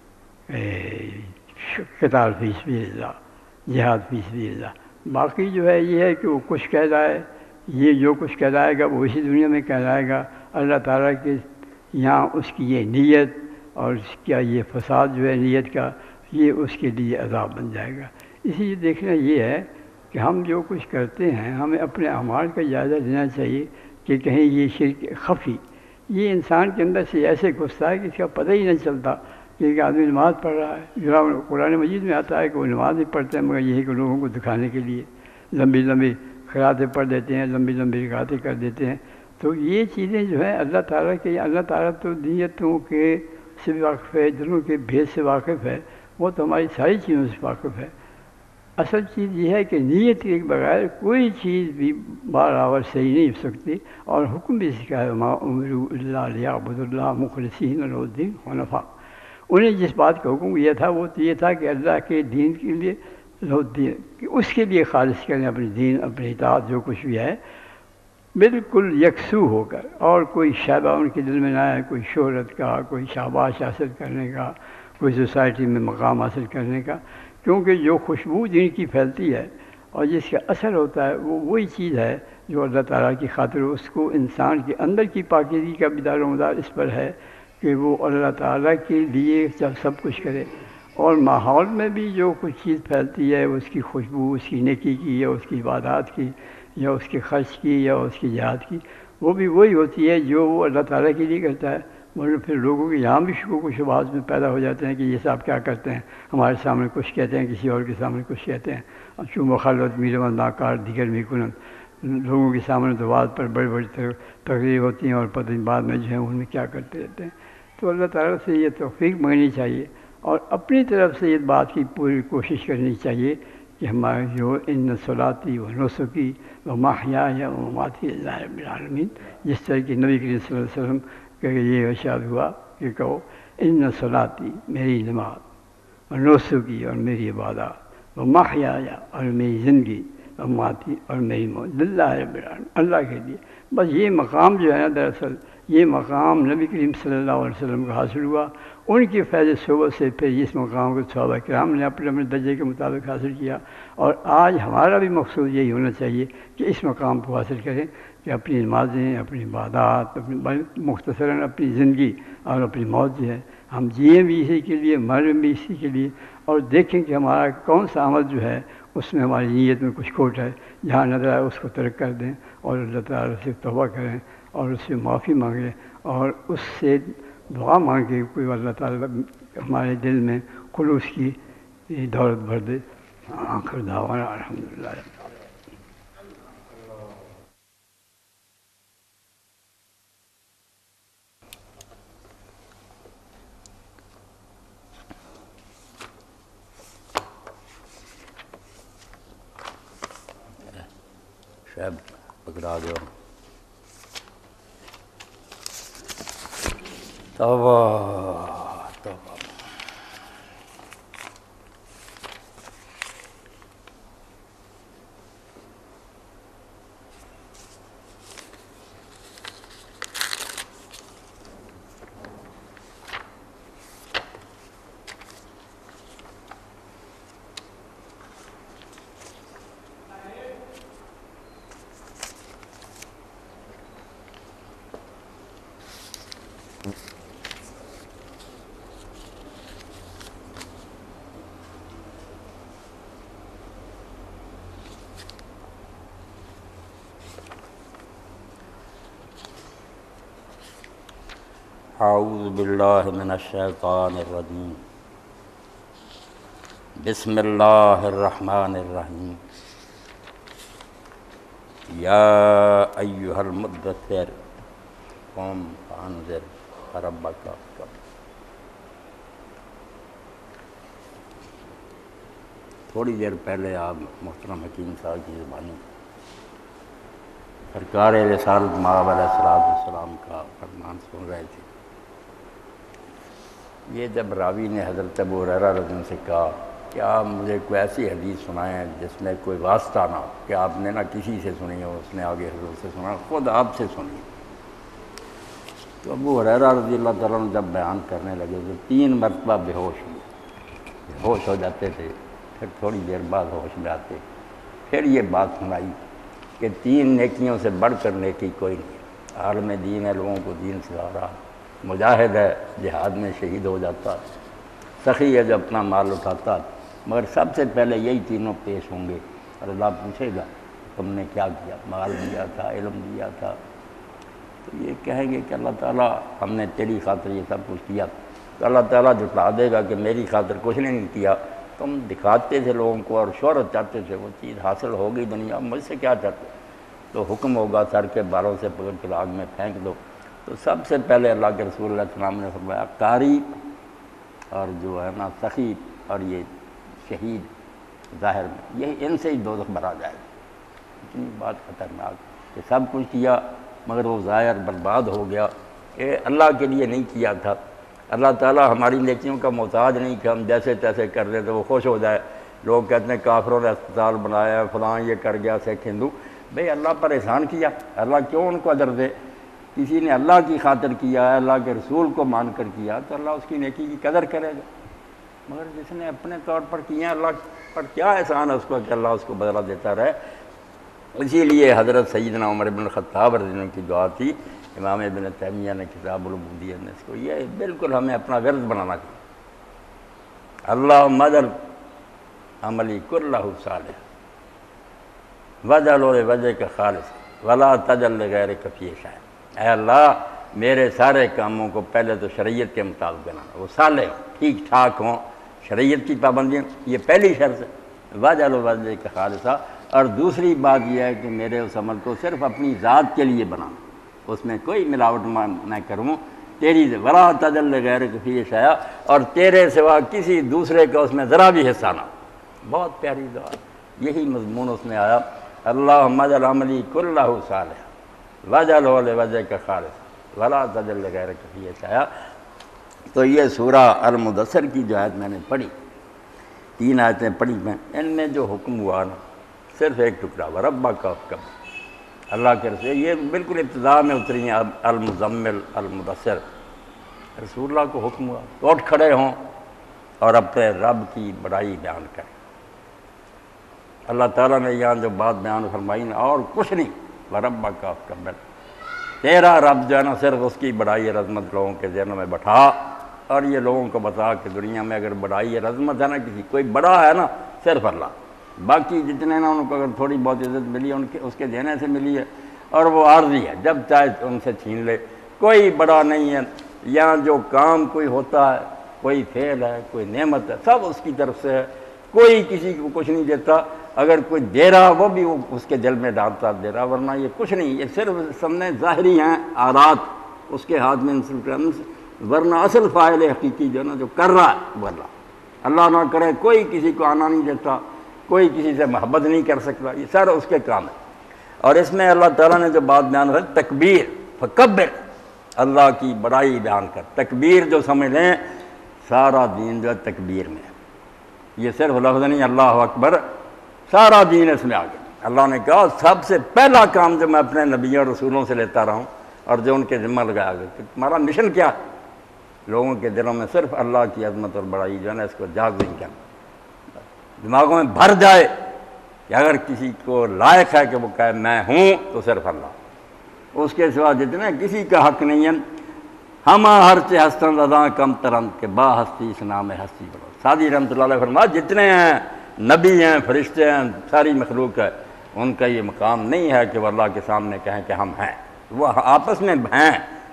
قتال فی سبیل اللہ، جہاد فی سبیل اللہ. باقی جو ہے یہ ہے کہ وہ کچھ کہلائے، یہ جو کچھ کہلائے گا وہ اسی دنیا میں کہلائے گا. اللہ تعالیٰ کے یہاں اس کی یہ نیت اور اس کا یہ فساد جو ہے نیت کا، یہ اس کے لیے عذاب بن جائے گا. اسی لیے دیکھنا یہ ہے کہ ہم جو کچھ کرتے ہیں ہمیں اپنے اعمال کا جائزہ لینا چاہیے کہ کہیں یہ شرک خفی یہ انسان کے اندر سے ایسے گھستا ہے کہ اس کا پتہ ہی نہیں چلتا کہ ایک آدمی نماز پڑھ رہا ہے. قرآن مجید میں آتا ہے کہ وہ نماز بھی پڑھتے ہیں مگر یہی کہ لوگوں کو دکھانے کے لیے لمبی لمبی قراتیں پڑھ دیتے ہیں، لمبی لمبی رکعتیں کر دیتے ہیں. تو یہ چیزیں جو ہیں اللہ تعالیٰ کے، اللہ تعالیٰ تو نیتوں کے سے بھی واقف ہے، دلوں کے بھید سے واقف ہے، وہ تو ہماری ساری چیزوں سے واقف ہے. اصل چیز یہ ہے کہ نیت کے بغیر کوئی چیز بھی برابر صحیح نہیں ہو سکتی. اور حکم بھی سکھا ہے ما امروا الا لیعبدوا اللہ مخلصین لہ الدین حنفاء. انہیں جس بات کا حکم یہ تھا وہ تو یہ تھا کہ اللہ کے دین کے لیے لہ الدین، کہ اس کے لیے خالص کریں اپنی دین، اپنی اطاعت جو کچھ بھی ہے بالکل یکسو ہو کر، اور کوئی شائبہ ان کے دل میں نہ آئے، کوئی شہرت کا، کوئی شاباش حاصل کرنے کا، کوئی سوسائٹی میں مقام حاصل کرنے کا. کیونکہ جو خوشبو جن کی پھیلتی ہے اور جس کا اثر ہوتا ہے وہ وہی چیز ہے جو اللہ تعالیٰ کی خاطر اس کو انسان کے اندر کی پاکیزگی کا بھی دار و مدار اس پر ہے کہ وہ اللہ تعالیٰ کے لیے جب سب کچھ کرے. اور ماحول میں بھی جو کچھ چیز پھیلتی ہے اس کی خوشبو، اس کی نیکی کی یا اس کی عبادات کی یا اس کے خرچ کی یا اس کی جہاد کی، وہ بھی وہی ہوتی ہے جو وہ اللہ تعالیٰ کے لیے کرتا ہے. ورنہ پھر لوگوں کے یہاں بھی شکوک و شبہات میں پیدا ہو جاتے ہیں کہ یہ صاحب کیا کرتے ہیں، ہمارے سامنے کچھ کہتے ہیں، کسی اور کے سامنے کچھ کہتے ہیں. اور چوں مخالفت میرمند ناکار دیگر بھی کنند، لوگوں کے سامنے تو بات پر بڑی بڑی تقریر ہوتی ہیں اور پتہ نہیں بعد میں جو ہے ان میں کیا کرتے رہتے ہیں. تو اللہ تعالیٰ سے یہ توفیق مانگنی چاہیے اور اپنی طرف سے اس بات کی پوری کوشش کرنی چاہیے کہ ہمارے جو ان صلاتی و نسکی و محیای و مماتی للہ رب العالمین، جس طرح کہ نبی کریم صلی اللہ علیہ وسلم کہ یہ ارشاد ہوا کہ کہو ان صلاتی میری نماز و نسکی اور میری عبادات و محیای اور میری زندگی و مماتی اور میری موت للہ رب العالمین، اللہ کے لیے. بس یہ مقام جو ہے نا، دراصل یہ مقام نبی کریم صلی اللہ علیہ وسلم کو حاصل ہوا. ان کی فیض صحبت سے پھر اس مقام کو صحابہ کرام نے اپنے اپنے درجے کے مطابق حاصل کیا. اور آج ہمارا بھی مقصود یہی ہونا چاہیے کہ اس مقام کو حاصل کریں کہ اپنی نمازیں، اپنی عبادات، اپنی مختصراً اپنی زندگی اور اپنی موت جو ہے ہم جئیں بھی اسی کے لیے، مریں بھی اسی کے لیے. اور دیکھیں کہ ہمارا کون سا عمل جو ہے اس میں ہماری نیت میں کچھ کھوٹ ہے، جہاں نظر آئے اس کو ترک کر دیں اور اللہ تعالیٰ سے توبہ کریں اور اس سے معافی مانگیں اور اس سے دعا مانگے کوئی اللہ تعالیٰ ہمارے دل میں خلوص کی دولت بھر دے. آخر دعوانا الحمدللہ. شعیب پکڑا دو. توبہ توبہ. اعوذ باللہ من الشیطان الرجیم بسم اللہ الرحمن الرحیم یا ایہا المدثر قم فانذر وربک فکبر۔ تھوڑی دیر پہلے آپ محترم حکیم صاحب کی زبانی سرکار رسالت مآب علیہ السلام کا فرمان سن رہے تھے۔ یہ جب راوی نے حضرت ابو ہریرہ رضی اللہ عنہ سے کہا کہ آپ مجھے کوئی ایسی حدیث سنائیں جس میں کوئی واسطہ نہ ہو، کہ آپ نے نہ کسی سے سنی ہو، اس نے آگے حضور سے سنا، خود آپ سے سنی۔ تو ابو ہریرہ رضی اللہ تعالیٰ عنہ جب بیان کرنے لگے تو 3 مرتبہ بے ہوش ہوئے، بے ہوش ہو جاتے تھے، پھر تھوڑی دیر بعد ہوش میں آتے، پھر یہ بات سنائی کہ 3 نیکیوں سے بڑھ کر نیکی کوئی نہیں۔ عالم دین ہے، لوگوں کو دین سکھا رہا، مجاہد ہے، جہاد میں شہید ہو جاتا، سخی ہے جو اپنا مال اٹھاتا، مگر سب سے پہلے یہی تینوں پیش ہوں گے اور اللہ پوچھے گا تم نے کیا کیا، مال دیا تھا، علم دیا تھا، تو یہ کہیں گے کہ اللہ تعالیٰ ہم نے تیری خاطر یہ سب کچھ کیا، تو اللہ تعالیٰ جھٹلا دے گا کہ میری خاطر کچھ نہیں کیا، تم دکھاتے تھے لوگوں کو اور شہرت چاہتے تھے، وہ چیز حاصل ہو گئی دنیا، مجھ سے کیا چاہتے؟ تو حکم ہوگا سر کے بالوں سے پکڑ کے آگ میں پھینک دو۔ تو سب سے پہلے اللہ کے رسول علیہ السلام نے فرمایا قاری اور جو ہے نا سخی اور یہ شہید ظاہر میں، یہ ان سے ہی دوزخ بھرا جائے گا۔ اتنی بات خطرناک کہ سب کچھ کیا مگر وہ ظاہر برباد ہو گیا، کہ اللہ کے لیے نہیں کیا تھا۔ اللہ تعالیٰ ہماری نیکیوں کا محتاج نہیں کہ ہم جیسے تیسے کر دیں تو وہ خوش ہو جائے۔ لوگ کہتے ہیں کافروں نے اسپتال بنایا، فلاں یہ کر گیا، سکھ ہندو، بھئی اللہ پر احسان کیا، اللہ کیوں ان کو اجر دے؟ کسی نے اللہ کی خاطر کیا ہے، اللہ کے رسول کو مان کر کیا تو اللہ اس کی نیکی کی قدر کرے گا، مگر جس نے اپنے طور پر کیا اللہ پر کیا احسان ہے اس کو کہ اللہ اس کو بدلہ دیتا رہے۔ اسی لیے حضرت سیدنا عمر بن الخطاب رضی اللہ عنہ کی دعا تھی، امام ابن تیمیہ نے کتاب العبودیہ میں اس کو یہ بالکل ہمیں اپنا ورد بنانا چاہیے۔ اللہم اجعل عملی کلہ صالح واجعلہ لوجہک خالص ولا تجعل لغیرک فیہ شیئا۔ اے اللہ میرے سارے کاموں کو پہلے تو شریعت کے مطابق بنانا، وہ صالح ہوں، ٹھیک ٹھاک ہوں، شریعت کی پابندیاں، یہ پہلی شرط ہے، واجعلہ لوجہک خالصا۔ اور دوسری بات یہ ہے کہ میرے اس عمل کو صرف اپنی ذات کے لیے بنانا، اس میں کوئی ملاوٹ نہ کروں، تیری ولا تجعل لغیرک فیہ شیئا، اور تیرے سوا کسی دوسرے کا اس میں ذرا بھی حصہ نہ۔ بہت پیاری دعا، یہی مضمون اس میں آیا، اللہم اجعل عملی کلہ صالحا واجعلہ لوجہک خالصا ولا تجعل لغیرک فیہ شیئا۔ تو یہ سورہ المدثر کی جو آیت میں نے پڑھی، 3 آیتیں پڑھی میں، ان میں جو حکم ہوا نا صرف ایک ٹکڑا، وربک فکبر، اللہ کے رسول، یہ بالکل ابتدا میں اتری ہیں المزمل المدثر، رسول اللہ کو حکم ہوا تو اٹھ کھڑے ہوں اور اپنے رب کی بڑائی بیان کریں۔ اللہ تعالیٰ نے یہاں جو بات بیان فرمائی نا اور کچھ نہیں، وربک فکبر، تیرا رب جو ہے نا صرف اس کی بڑائی عظمت لوگوں کے ذہنوں میں بٹھا، اور یہ لوگوں کو بتا کہ دنیا میں اگر بڑائی عظمت ہے نا کسی کوئی بڑا ہے نا صرف اللہ، باقی جتنے نا ان کو اگر تھوڑی بہت عزت ملی ہے اس کے دینے سے ملی ہے، اور وہ عارضی ہے، جب چاہے ان سے چھین لے، کوئی بڑا نہیں ہے۔ یہاں جو کام کوئی ہوتا ہے، کوئی فعل ہے، کوئی نعمت ہے، سب اس کی طرف سے ہے، کوئی کسی کو کچھ نہیں دیتا، اگر کوئی دے رہا وہ بھی اس کے دل میں ڈالتا دے رہا، ورنہ یہ کچھ نہیں، یہ صرف سامنے ظاہری ہیں آرات اس کے ہاتھ میں، ورنہ اصل فاعل حقیقی جو نا جو کر رہا ہے وہ اللہ نہ کرے کوئی کسی کو آنا نہیں دیتا، کوئی کسی سے محبت نہیں کر سکتا، یہ سارا اس کے کام ہے۔ اور اس میں اللہ تعالیٰ نے جو بات بیان کی تکبیر، فکبر، اللہ کی بڑائی بیان کر، تکبیر جو سمجھ لیں سارا دین جو ہے تکبیر میں ہے، یہ صرف لفظ نہیں، اللہ اکبر سارا دین اس میں آ گیا۔ اللہ نے کہا سب سے پہلا کام جو میں اپنے نبیوں اور رسولوں سے لیتا رہا ہوں اور جو ان کے ذمہ لگایا گیا کہ تمہارا مشن کیا ہے، لوگوں کے دلوں میں صرف اللہ کی عظمت اور بڑائی جو ہے نا اس کو جاگ نہیں کرنا، دماغوں میں بھر جائے کہ اگر کسی کو لائق ہے کہ وہ کہے میں ہوں تو صرف اللہ، اس کے سوا جتنے کسی کا حق نہیں ہے۔ ہما ہر چے ہستن رضا کم ترم کے با ہستی اس نام ہستی بڑھو، سعدی رحمۃ اللہ علیہ فرمایا جتنے ہیں نبی ہیں، فرشتے ہیں، ساری مخلوق ہے، ان کا یہ مقام نہیں ہے کہ وہ اللہ کے سامنے کہیں کہ ہم ہیں، وہ آپس میں ہیں،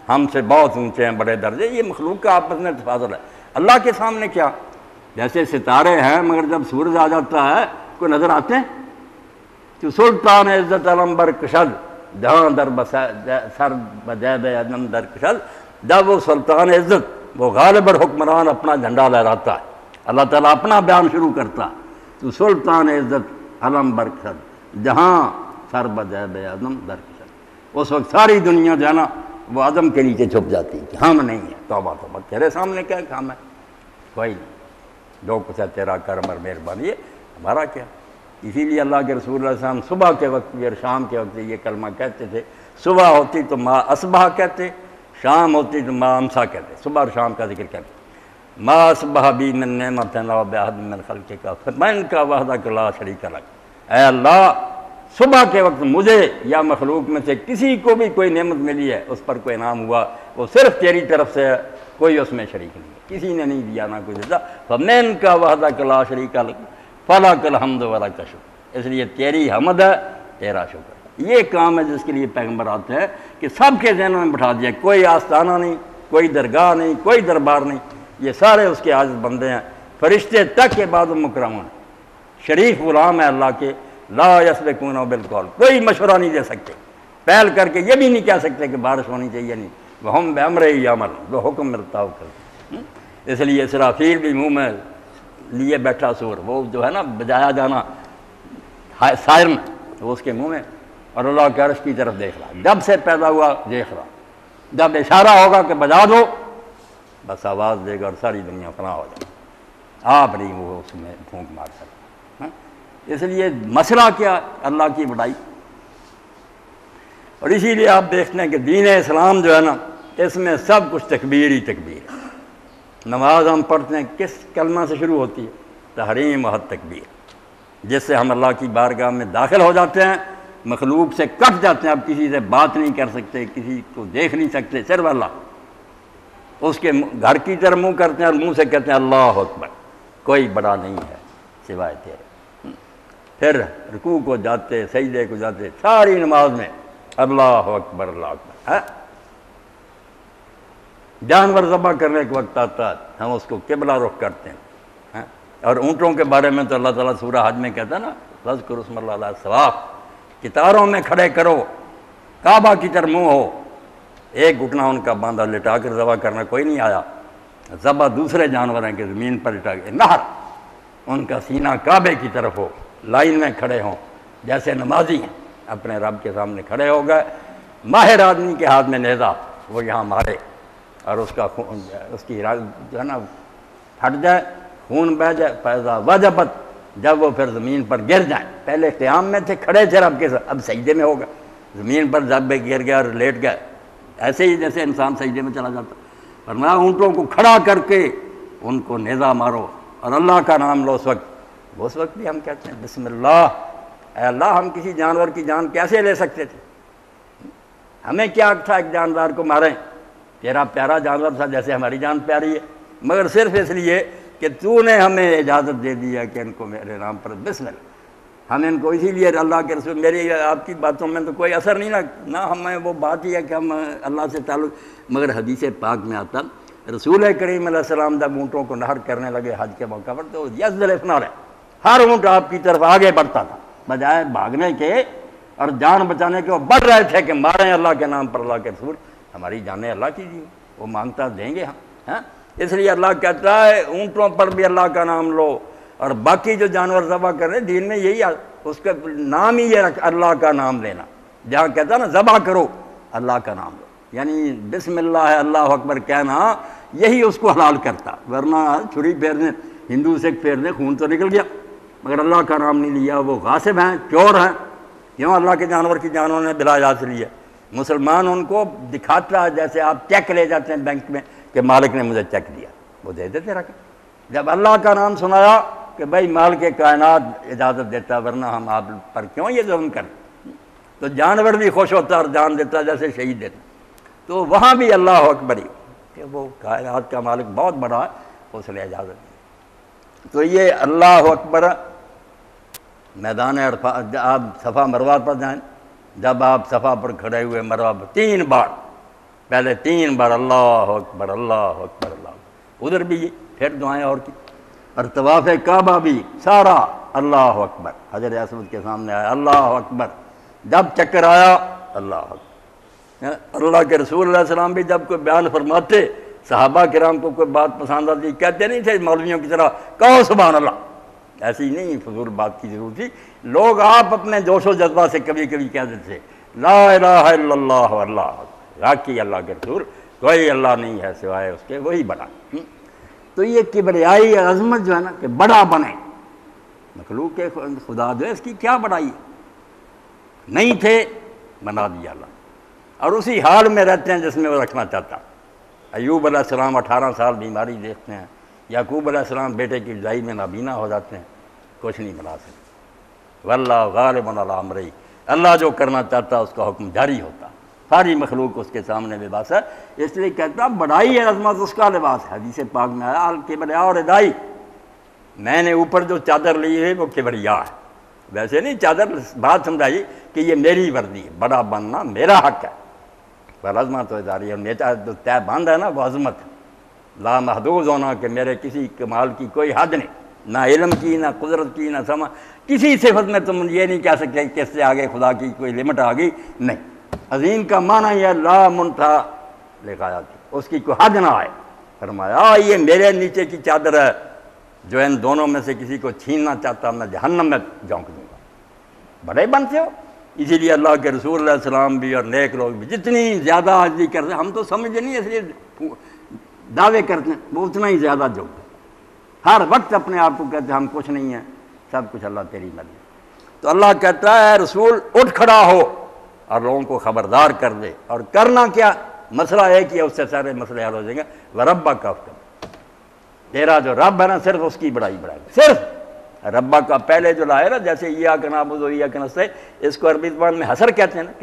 ہم سے بہت اونچے ہیں، بڑے درجے، یہ مخلوق کا آپس میں تفاضل ہے۔ اللہ کے سامنے کیا؟ جیسے ستارے ہیں، مگر جب سورج آ جاتا ہے کوئی نظر آتے ہیں؟ تو سلطان عزت علم بر کشد جہاں در سر بجیب عدم در کشد، جب وہ سلطان عزت، وہ غالب حکمران اپنا جھنڈا لہراتا ہے، اللہ تعالیٰ اپنا بیان شروع کرتا ہے، تو سلطان عزت علم بر کشد جہاں سر بجیب عدم در کشد، اس وقت ساری دنیا جو ہے نا وہ عدم کے نیچے چھپ جاتی ہے کہ ہم نہیں ہیں۔ توبہ توبہ، تیرے سامنے کیا کام ہے؟ کوئی نہیں، جو کچھ ہے تیرا کرم اور مہربانی ہے، ہمارا کیا؟ اسی لیے اللہ کے رسول اللہ علیہ وسلم صبح کے وقت بھی اور شام کے وقت یہ کلمہ کہتے تھے۔ صبح ہوتی تو ما اصبح کہتے، شام ہوتی تو ما امسا کہتے، صبح اور شام کا ذکر کرتے۔ ما اصبح بی من نعمت لا بأحد من خلقک فمن کا وحدک لا شریک لک، اے اللہ صبح کے وقت مجھے یا مخلوق میں سے کسی کو بھی کوئی نعمت ملی ہے، اس پر کوئی انعام ہوا، وہ صرف تیری طرف سے ہے، کوئی اس میں شریک نہیں ہے، کسی نے نہیں دیا نہ کوئی دیتا۔ فمن کا وحدک لا شریک لک فلک الحمد ولک الشکر، اس لیے تیری حمد ہے، تیرا شکر۔ یہ کام ہے جس کے لیے پیغمبر آتے ہیں کہ سب کے ذہنوں میں بٹھا دیا، کوئی آستانہ نہیں، کوئی درگاہ نہیں، کوئی دربار نہیں، یہ سارے اس کے عاجز بندے ہیں، فرشتے تک کے بعد مکرمون، شریف غلام ہے اللہ کے، لا یسبقونہ بالقول، کوئی مشورہ نہیں دے سکتے، پہل کر کے یہ بھی نہیں کہہ سکتے کہ بارش ہونی چاہیے نہیں، وہم بامرہ یعمل، جو حکم ملتا ہو کرتے۔ اس لیے اسرافیل بھی منہ میں لیے بیٹھا سور، وہ جو ہے نا بجایا جانا سائرن، وہ اس کے منہ میں، اور اللہ کے عرش کی طرف دیکھ رہا، جب سے پیدا ہوا دیکھ رہا، جب اشارہ ہوگا کہ بجا دو بس آواز دے گا اور ساری دنیا فنا ہو جائے، آپ نہیں وہ اس میں پھونک مار سکتے۔ اس لیے مسئلہ کیا؟ اللہ کی بڑائی۔ اور اسی لیے آپ دیکھتے ہیں کہ دین اسلام جو ہے نا، اس میں سب کچھ تکبیر ہی تکبیر ہے۔ نماز ہم پڑھتے ہیں کس کلمہ سے شروع ہوتی ہے؟ تحریم و حد تکبیر، جس سے ہم اللہ کی بارگاہ میں داخل ہو جاتے ہیں، مخلوق سے کٹ جاتے ہیں، اب کسی سے بات نہیں کر سکتے، کسی کو دیکھ نہیں سکتے، صرف اللہ، اس کے گھر کی طرف منہ کرتے ہیں اور منہ سے کہتے ہیں اللہ اکبر، کوئی بڑا نہیں ہے سوائے تیرے۔ پھر رکوع کو جاتے، سجدے کو جاتے، ساری نماز میں اللہ اکبر اللہ اکبر ہے۔ جانور ذبح کرنے کے وقت آتا ہے، ہم اس کو قبلہ رخ کرتے ہیں، اور اونٹوں کے بارے میں تو اللہ تعالیٰ سورہ حج میں کہتا ہے نا، فاذکروا اسم اللہ علیہ الصواف، کتاروں میں کھڑے کرو، کعبہ کی طرف منہ ہو، ایک گھٹنا ان کا باندھا، لٹا کر ذبح کرنا کوئی نہیں آیا، ذبح دوسرے جانور ہیں کہ زمین پر لٹا کے، نہر ان کا سینہ کعبے کی طرف ہو، لائن میں کھڑے ہوں جیسے نمازی ہیں، اپنے رب کے سامنے کھڑے ہو گئے، ماہر آدمی کے ہاتھ میں نیزہ، وہ یہاں مارے اور اس کا خون، اس کی جو ہے نا پھٹ جائے، خون بہہ جائے، فیضا وجبت، جب وہ پھر زمین پر گر جائیں، پہلے قیام میں تھے، کھڑے تھے رب کے ساتھ، اب سجدے میں ہو گئے، زمین پر جب گر گئے اور لیٹ گئے، ایسے ہی جیسے انسان سجدے میں چلا جاتا۔ فرمایا اونٹوں کو کھڑا کر کے ان کو نیزہ مارو اور اللہ کا نام لو، اس وقت بھی ہم کہتے ہیں بسم اللہ، اے اللہ ہم کسی جانور کی جان کیسے لے سکتے تھے؟ ہمیں کیا تھا ایک جاندار کو ماریں؟ تیرا پیارا جانور تھا جیسے ہماری جان پیاری ہے، مگر صرف اس لیے کہ تو نے ہمیں اجازت دے دی ہے کہ ان کو میرے نام پر بسم اللہ، ہم ان کو اسی لیے اللہ کے رسول، میری آپ کی باتوں میں تو کوئی اثر نہیں نہ ہمیں وہ بات ہی ہے کہ ہم اللہ سے تعلق، مگر حدیث پاک میں آتا رسول کریم علیہ السلام جب اونٹوں کو نہر کرنے لگے حج کے موقع پر، تو یزدلفنا رہے، ہر اونٹ آپ کی طرف آگے بڑھتا تھا، بجائے بھاگنے کے اور جان بچانے کے وہ بڑھ رہے تھے کہ ماریں اللہ کے نام پر، اللہ کے رسول ہماری جانیں اللہ کی دی، وہ مانگتا دیں گے ہم، اس لیے اللہ کہتا ہے اونٹوں پر بھی اللہ کا نام لو، اور باقی جو جانور ذبح کر رہے ہیں دین میں یہی اس کا نام ہی یہ رکھ، اللہ کا نام لینا، جہاں کہتا ہے نا ذبح کرو اللہ کا نام لو، یعنی بسم اللہ اللہ اکبر کہنا یہی اس کو حلال کرتا، ورنہ چھری پھیرنے، ہندو سکھ پھیرنے خون تو نکل گیا، مگر اللہ کا نام نہیں لیا، وہ غاصب ہیں، چور ہیں، کیوں اللہ کے جانور کی جانوں نے بلا اجازت لیا۔ مسلمان ان کو دکھاتا ہے جیسے آپ چیک لے جاتے ہیں بینک میں کہ مالک نے مجھے چیک دیا، وہ دے دیتے رکھ، جب اللہ کا نام سنایا کہ بھائی مالک کائنات اجازت دیتا، ورنہ ہم آپ پر کیوں یہ ظلم کریں، تو جانور بھی خوش ہوتا اور جان دیتا جیسے شہید دیتا، تو وہاں بھی اللہ اکبر ہی کہ وہ کائنات کا مالک بہت بڑا ہے، اس نے اجازت دی۔ تو یہ اللہ اکبر میدان عرفات، آپ صفا مروہ پر جائیں، جب آپ صفا پر کھڑے ہوئے مروہ پر 3 بار پہلے 3 بار اللہ اکبر اللہ اکبر اللہ، ادھر بھی یہ پھر دعائیں اور کی، اور طواف کعبہ بھی سارا اللہ اکبر، حجر اسود کے سامنے آیا اللہ اکبر، جب چکر آیا اللہ اکبر۔ اللہ کے رسول علیہ السلام بھی جب کوئی بیان فرماتے، صحابہ کرام کو کوئی بات پسند آتی، کہتے نہیں تھے مولویوں کی طرح کہو سبحان اللہ، ایسی نہیں فضول بات کی ضرورت تھی، لوگ آپ اپنے جوش و جذبہ سے کبھی کبھی کہہ دیتے تھے لا الہ الا اللہ واللہ، واقعی اللہ کے رسول کوئی اللہ نہیں ہے سوائے اس کے وہی بڑا۔ تو یہ کبریائی عظمت جو ہے نا کہ بڑا بنے، مخلوق کے خدا جو ہے اس کی کیا بڑائی ہے، نہیں تھے بنا دیا اللہ، اور اسی حال میں رہتے ہیں جس میں وہ رکھنا چاہتا۔ ایوب علیہ السلام 18 سال بیماری دیکھتے ہیں، یعقوب علیہ السلام بیٹے کی جدائی میں نابینا ہو جاتے ہیں، کچھ نہیں بنا سکتے۔ واللہ غالب علی امرہ، اللہ جو کرنا چاہتا اس کا حکم جاری ہوتا، ساری مخلوق اس کے سامنے لباس ہے، اس لیے کہتا بڑائی ہے عظمت اس کا لباس ہے۔ حدیث پاک میں آیا الکبریاء اور ردائی، میں نے اوپر جو چادر لی ہے وہ کبریا ہے، ویسے نہیں چادر بات سمجھائی کہ یہ میری وردی ہے، بڑا بننا میرا حق ہے، پر عظمت و اداری ہے، میرا جو طے بند ہے نا وہ عظمت ہے، لا محدود ہونا کہ میرے کسی کمال کی کوئی حد نہیں، نہ علم کی نہ قدرت کی نہ سمجھ، کسی صفت میں تم یہ نہیں کہہ سکتے کہ اس سے آگے خدا کی کوئی لمٹ آ گئی، نہیں۔ عظیم کا معنی یہ لا منتہا لغایت، اس کی کوئی حد نہ آئے۔ فرمایا یہ میرے نیچے کی چادر ہے، جو ان دونوں میں سے کسی کو چھیننا چاہتا میں جہنم میں جھونک دوں گا۔ بڑے بنتے ہو، اسی لیے اللہ کے رسول علیہ السلام بھی اور نیک لوگ بھی جتنی زیادہ عاجزی کرتے ہیں، ہم تو سمجھتے نہیں اس لیے دعوے کرتے ہیں، وہ اتنا ہی زیادہ جھکتے ہیں، ہر وقت اپنے آپ کو کہتے ہیں ہم کچھ نہیں ہیں، سب کچھ اللہ تیری مرضی۔ تو اللہ کہتا ہے رسول اٹھ کھڑا ہو اور لوگوں کو خبردار کر دے، اور کرنا کیا، مسئلہ ایک ہی ہے، اس سے سارے مسئلے حل ہو جائیں گے۔ وربک کا تیرا جو رب ہے نا صرف اس کی بڑائی بڑھائے گا، صرف ربا کا پہلے جو لائے نا، جیسے ایاک نعبد و ایاک نستعین، اس کو عربی زبان میں حصر کہتے ہیں نا، کہ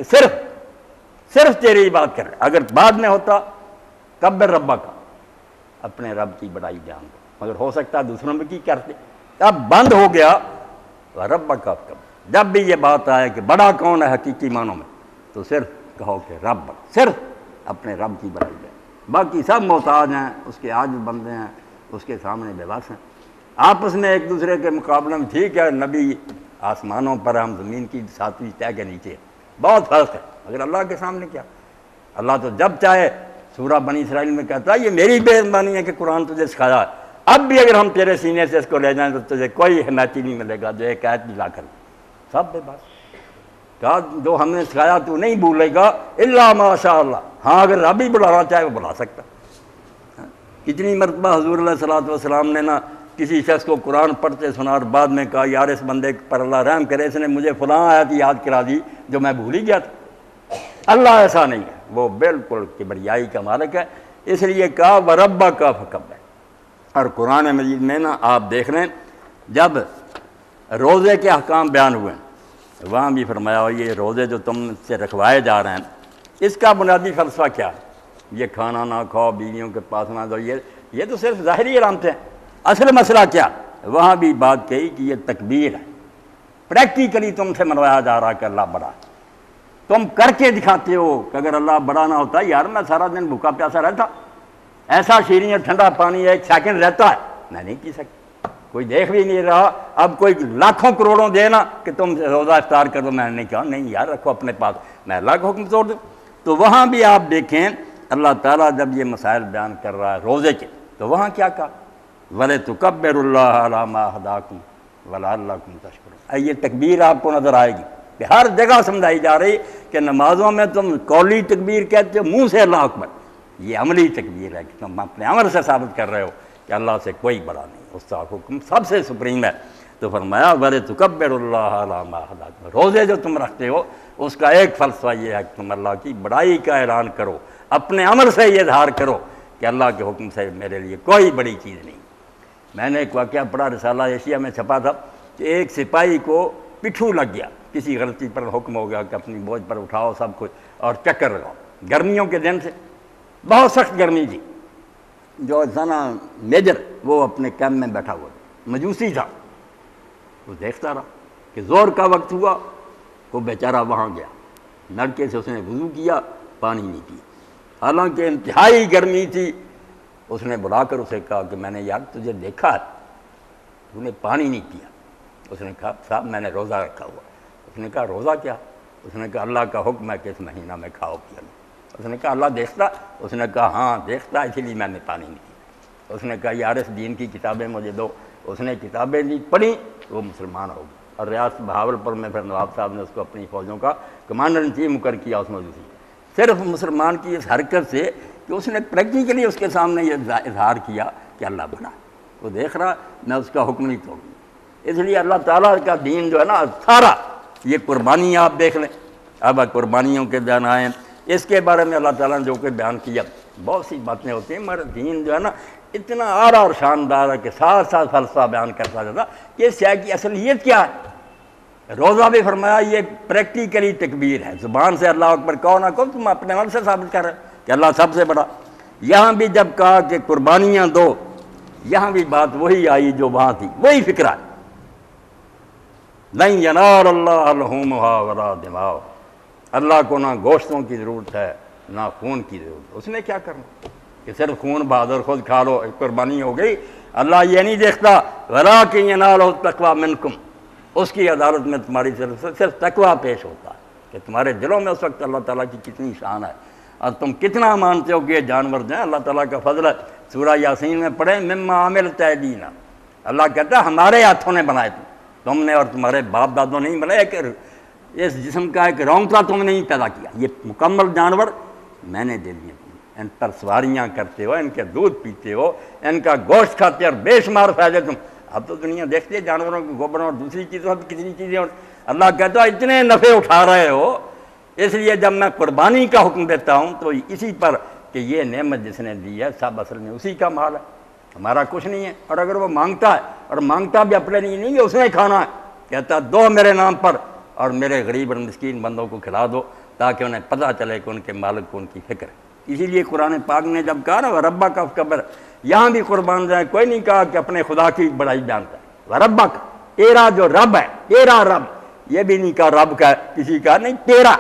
صرف تیری بات کر رہے، اگر بعد میں ہوتا کبر ربا کا، اپنے رب کی بڑائی بیان کر، مگر ہو سکتا دوسروں میں کی کرتے، اب بند ہو گیا ربا کا۔ جب بھی یہ بات آئے کہ بڑا کون ہے حقیقی معنوں میں، تو صرف کہو کہ رب، صرف اپنے رب کی بڑائی ہے، باقی سب محتاج ہیں، اس کے عاجز بندے ہیں، اس کے سامنے بے بس ہیں۔ آپس میں ایک دوسرے کے مقابلے میں ٹھیک ہے، نبی آسمانوں پر، ہم زمین کی 7ویں تہہ کے نیچے ہیں، بہت فرق ہے، مگر اللہ کے سامنے کیا؟ اللہ تو جب چاہے سورہ بنی اسرائیل میں کہتا ہے یہ میری بے ایمانی ہے کہ قرآن تجھے سکھایا ہے، اب بھی اگر ہم تیرے سینے سے اس کو لے جائیں تو تجھے کوئی حمایتی نہیں ملے گا جو ایک آیت بھی لا کر، سب بے بس۔ کہا جو ہم نے سکھایا تو نہیں بھولے گا الا ماشاء اللہ، ہاں اگر رب ہی بلانا چاہے وہ بلا سکتا۔ کتنی مرتبہ حضور علیہ الصلوۃ والسلام نے نا کسی شخص کو قرآن پڑھتے سنا اور بعد میں کہا یار اس بندے پر اللہ رحم کرے، اس نے مجھے فلاں آیت یاد کرا دی جو میں بھول ہی گیا تھا۔ اللہ ایسا نہیں ہے، وہ بالکل کبریائی کا مالک ہے، اس لیے کہا وربک فکبر۔ اور قرآن مجید میں نا آپ دیکھ رہے ہیں جب روزے کے احکام بیان ہوئے وہاں بھی فرمایا یہ روزے جو تم سے رکھوائے جا رہے ہیں اس کا بنیادی فلسفہ کیا ہے؟ یہ کھانا نہ کھاؤ، بیویوں کے پاس نہ دو، یہ تو صرف ظاہری علامتیں ہیں، اصل مسئلہ کیا؟ وہاں بھی بات کہی کہ یہ تکبیر ہے، پریکٹیکلی تم سے منوایا جا رہا کہ اللہ بڑا ہے، تم کر کے دکھاتے ہو کہ اگر اللہ بڑا نہ ہوتا یار میں سارا دن بھوکا پیاسا رہتا، ایسا شیریں اور ٹھنڈا پانی 1 سیکنڈ رہتا ہے، میں نہیں پی سکتا، کوئی دیکھ بھی نہیں رہا، اب کوئی لاکھوں کروڑوں دے نا کہ تم روزہ افطار کر دو، میں نے کہا نہیں یار رکھو اپنے پاس، میں اللہ کا حکم توڑ دوں۔ تو وہاں بھی آپ دیکھیں اللہ تعالیٰ جب یہ مسائل بیان کر رہا ہے روزے کے، تو وہاں کیا کہا؟ وَلِتُكَبِّرُوا اللَّهَ عَلَىٰ مَا هَدَاكُمْ وَلَعَلَّكُمْ تَشْكُرُونَ۔ یہ تکبیر آپ کو نظر آئے گی کہ ہر جگہ سمجھائی جا رہی کہ نمازوں میں تم قولی تکبیر کہتے ہو منہ سے اللہ اکبر، یہ عملی تکبیر ہے کہ تم اپنے عمل سے ثابت کر رہے ہو کہ اللہ سے کوئی بڑا نہیں، اس کا حکم سب سے سپریم ہے۔ تو فرمایا وَلِتُكَبِّرُوا اللَّهَ عَلَىٰ مَا هَدَاكُمْ، روزے جو تم رکھتے ہو اس کا ایک فلسفہ یہ ہے کہ تم اللہ کی بڑائی کا اعلان کرو، اپنے عمل سے یہ اظہار کرو کہ اللہ کے حکم سے میرے لیے کوئی بڑی چیز نہیں۔ میں نے ایک واقعہ پڑھا، رسالہ ایشیا میں چھپا تھا کہ ایک سپاہی کو پٹھو لگ گیا، کسی غلطی پر حکم ہو گیا کہ اپنی بوجھ پر اٹھاؤ سب کچھ اور چکر لگاؤ، گرمیوں کے دن سے بہت سخت گرمی تھی، جو زنا میجر وہ اپنے کیمپ میں بیٹھا ہوا تھا، مجوسی تھا، وہ دیکھتا رہا کہ زور کا وقت ہوا، وہ بیچارہ وہاں گیا، نلکے سے اس نے وضو کیا، پانی نہیں پیا، حالانکہ انتہائی گرمی تھی. اس نے بلا کر اسے کہا کہ میں نے یار تجھے دیکھا ہے تو نے پانی نہیں پیا. اس نے کہا صاحب میں نے روزہ رکھا ہوا. اس نے کہا روزہ کیا؟ اس نے کہا اللہ کا حکم ہے کہ اس مہینہ میں کھاؤ پیا. اس نے کہا اللہ دیکھتا؟ اس نے کہا ہاں دیکھتا، اسی لیے میں نے پانی نہیں پیا. اس نے کہا یار اس دین کی کتابیں مجھے دو. اس نے کتابیں دی، پڑھی، وہ مسلمان ہو گیا. اور ریاست بہاولپور میں پھر نواب صاحب نے اس کو اپنی فوجوں کا کمانڈر ان چیف مقرر کیا. اس موضوع سے صرف مسلمان کی اس حرکت سے کہ اس نے پریکٹیکلی اس کے سامنے یہ اظہار کیا کہ اللہ بنا، وہ دیکھ رہا میں اس کا حکم نہیں توڑوں. اس لیے اللہ تعالیٰ کا دین جو ہے نا سارا یہ قربانی آپ دیکھ لیں. اب قربانیوں کے بیان آئے، اس کے بارے میں اللہ تعالیٰ نے جو کہ بیان کیا، بہت سی باتیں ہوتی ہیں، مگر دین جو ہے نا اتنا اعلیٰ اور شاندار ہے کہ ساتھ ساتھ فلسفہ بیان کرتا جاتا کہ اس شے کی اصلیت کیا ہے. روزہ بھی فرمایا یہ پریکٹیکلی تکبیر ہے، زبان سے اللہ اکبر کہو نہ کہو، تم اپنے عمل سے ثابت کر رہے کہ اللہ سب سے بڑا. یہاں بھی جب کہا کہ قربانیاں دو، یہاں بھی بات وہی آئی جو وہاں تھی، وہی فکرہ ہے. لَن يَنَالَ اللَّهَ لُحُومُهَا وَلَا دِمَاؤُهَا، اللہ کو نہ گوشتوں کی ضرورت ہے نہ خون کی ضرورت. اس نے کیا کرنا کہ صرف خون بہادر خود کھا لو، ایک قربانی ہو گئی. اللہ یہ نہیں دیکھتا وَلَٰكِن يَنَالُهُ التَّقْوَىٰ مِنكُمْ، اس کی عدالت میں تمہاری صرف تقویٰ پیش ہوتا ہے کہ تمہارے دلوں میں اس وقت اللہ تعالیٰ کی کتنی شان ہے اور تم کتنا مانتے ہو کہ یہ جانور جو ہیں اللہ تعالیٰ کا فضل ہے. سورہ یاسین میں پڑھیں مما عملت ایدینا، اللہ کہتا ہے ہمارے ہاتھوں نے بنائے تم نے اور تمہارے باپ دادوں نے نہیں بنائے. کہ اس جسم کا ایک رونقلا تم نے نہیں پیدا کیا، یہ مکمل جانور میں نے دے دیے. ان پر سواریاں کرتے ہو، ان کے دودھ پیتے ہو، ان کا گوشت کھاتے اور بے شمار فائدے تم. اب تو دنیا دیکھتی ہے جانوروں کے گوبروں اور دوسری چیزوں کتنی چیزیں. اور اللہ کہتا ہے اتنے نفع اٹھا رہے ہو، اس لیے جب میں قربانی کا حکم دیتا ہوں تو اسی پر کہ یہ نعمت جس نے دی ہے سب اصل میں اسی کا مال ہے، ہمارا کچھ نہیں ہے. اور اگر وہ مانگتا ہے، اور مانگتا بھی اپنے لیے نہیں کہ اس نے کھانا ہے، کہتا دو میرے نام پر اور میرے غریب اور مسکین بندوں کو کھلا دو تاکہ انہیں پتہ چلے کہ ان کے مالک کو ان کی فکر ہے. اسی لیے قرآن پاک نے جب کہا نا ربا کا قبر، یہاں بھی قربان جائیں، کوئی نہیں کہا کہ اپنے خدا کی بڑائی جانتا ہے. ربا کا، تیرا جو رب ہے، تیرا رب، یہ بھی نہیں کہا رب کا ہے، کسی کا نہیں، تیرا.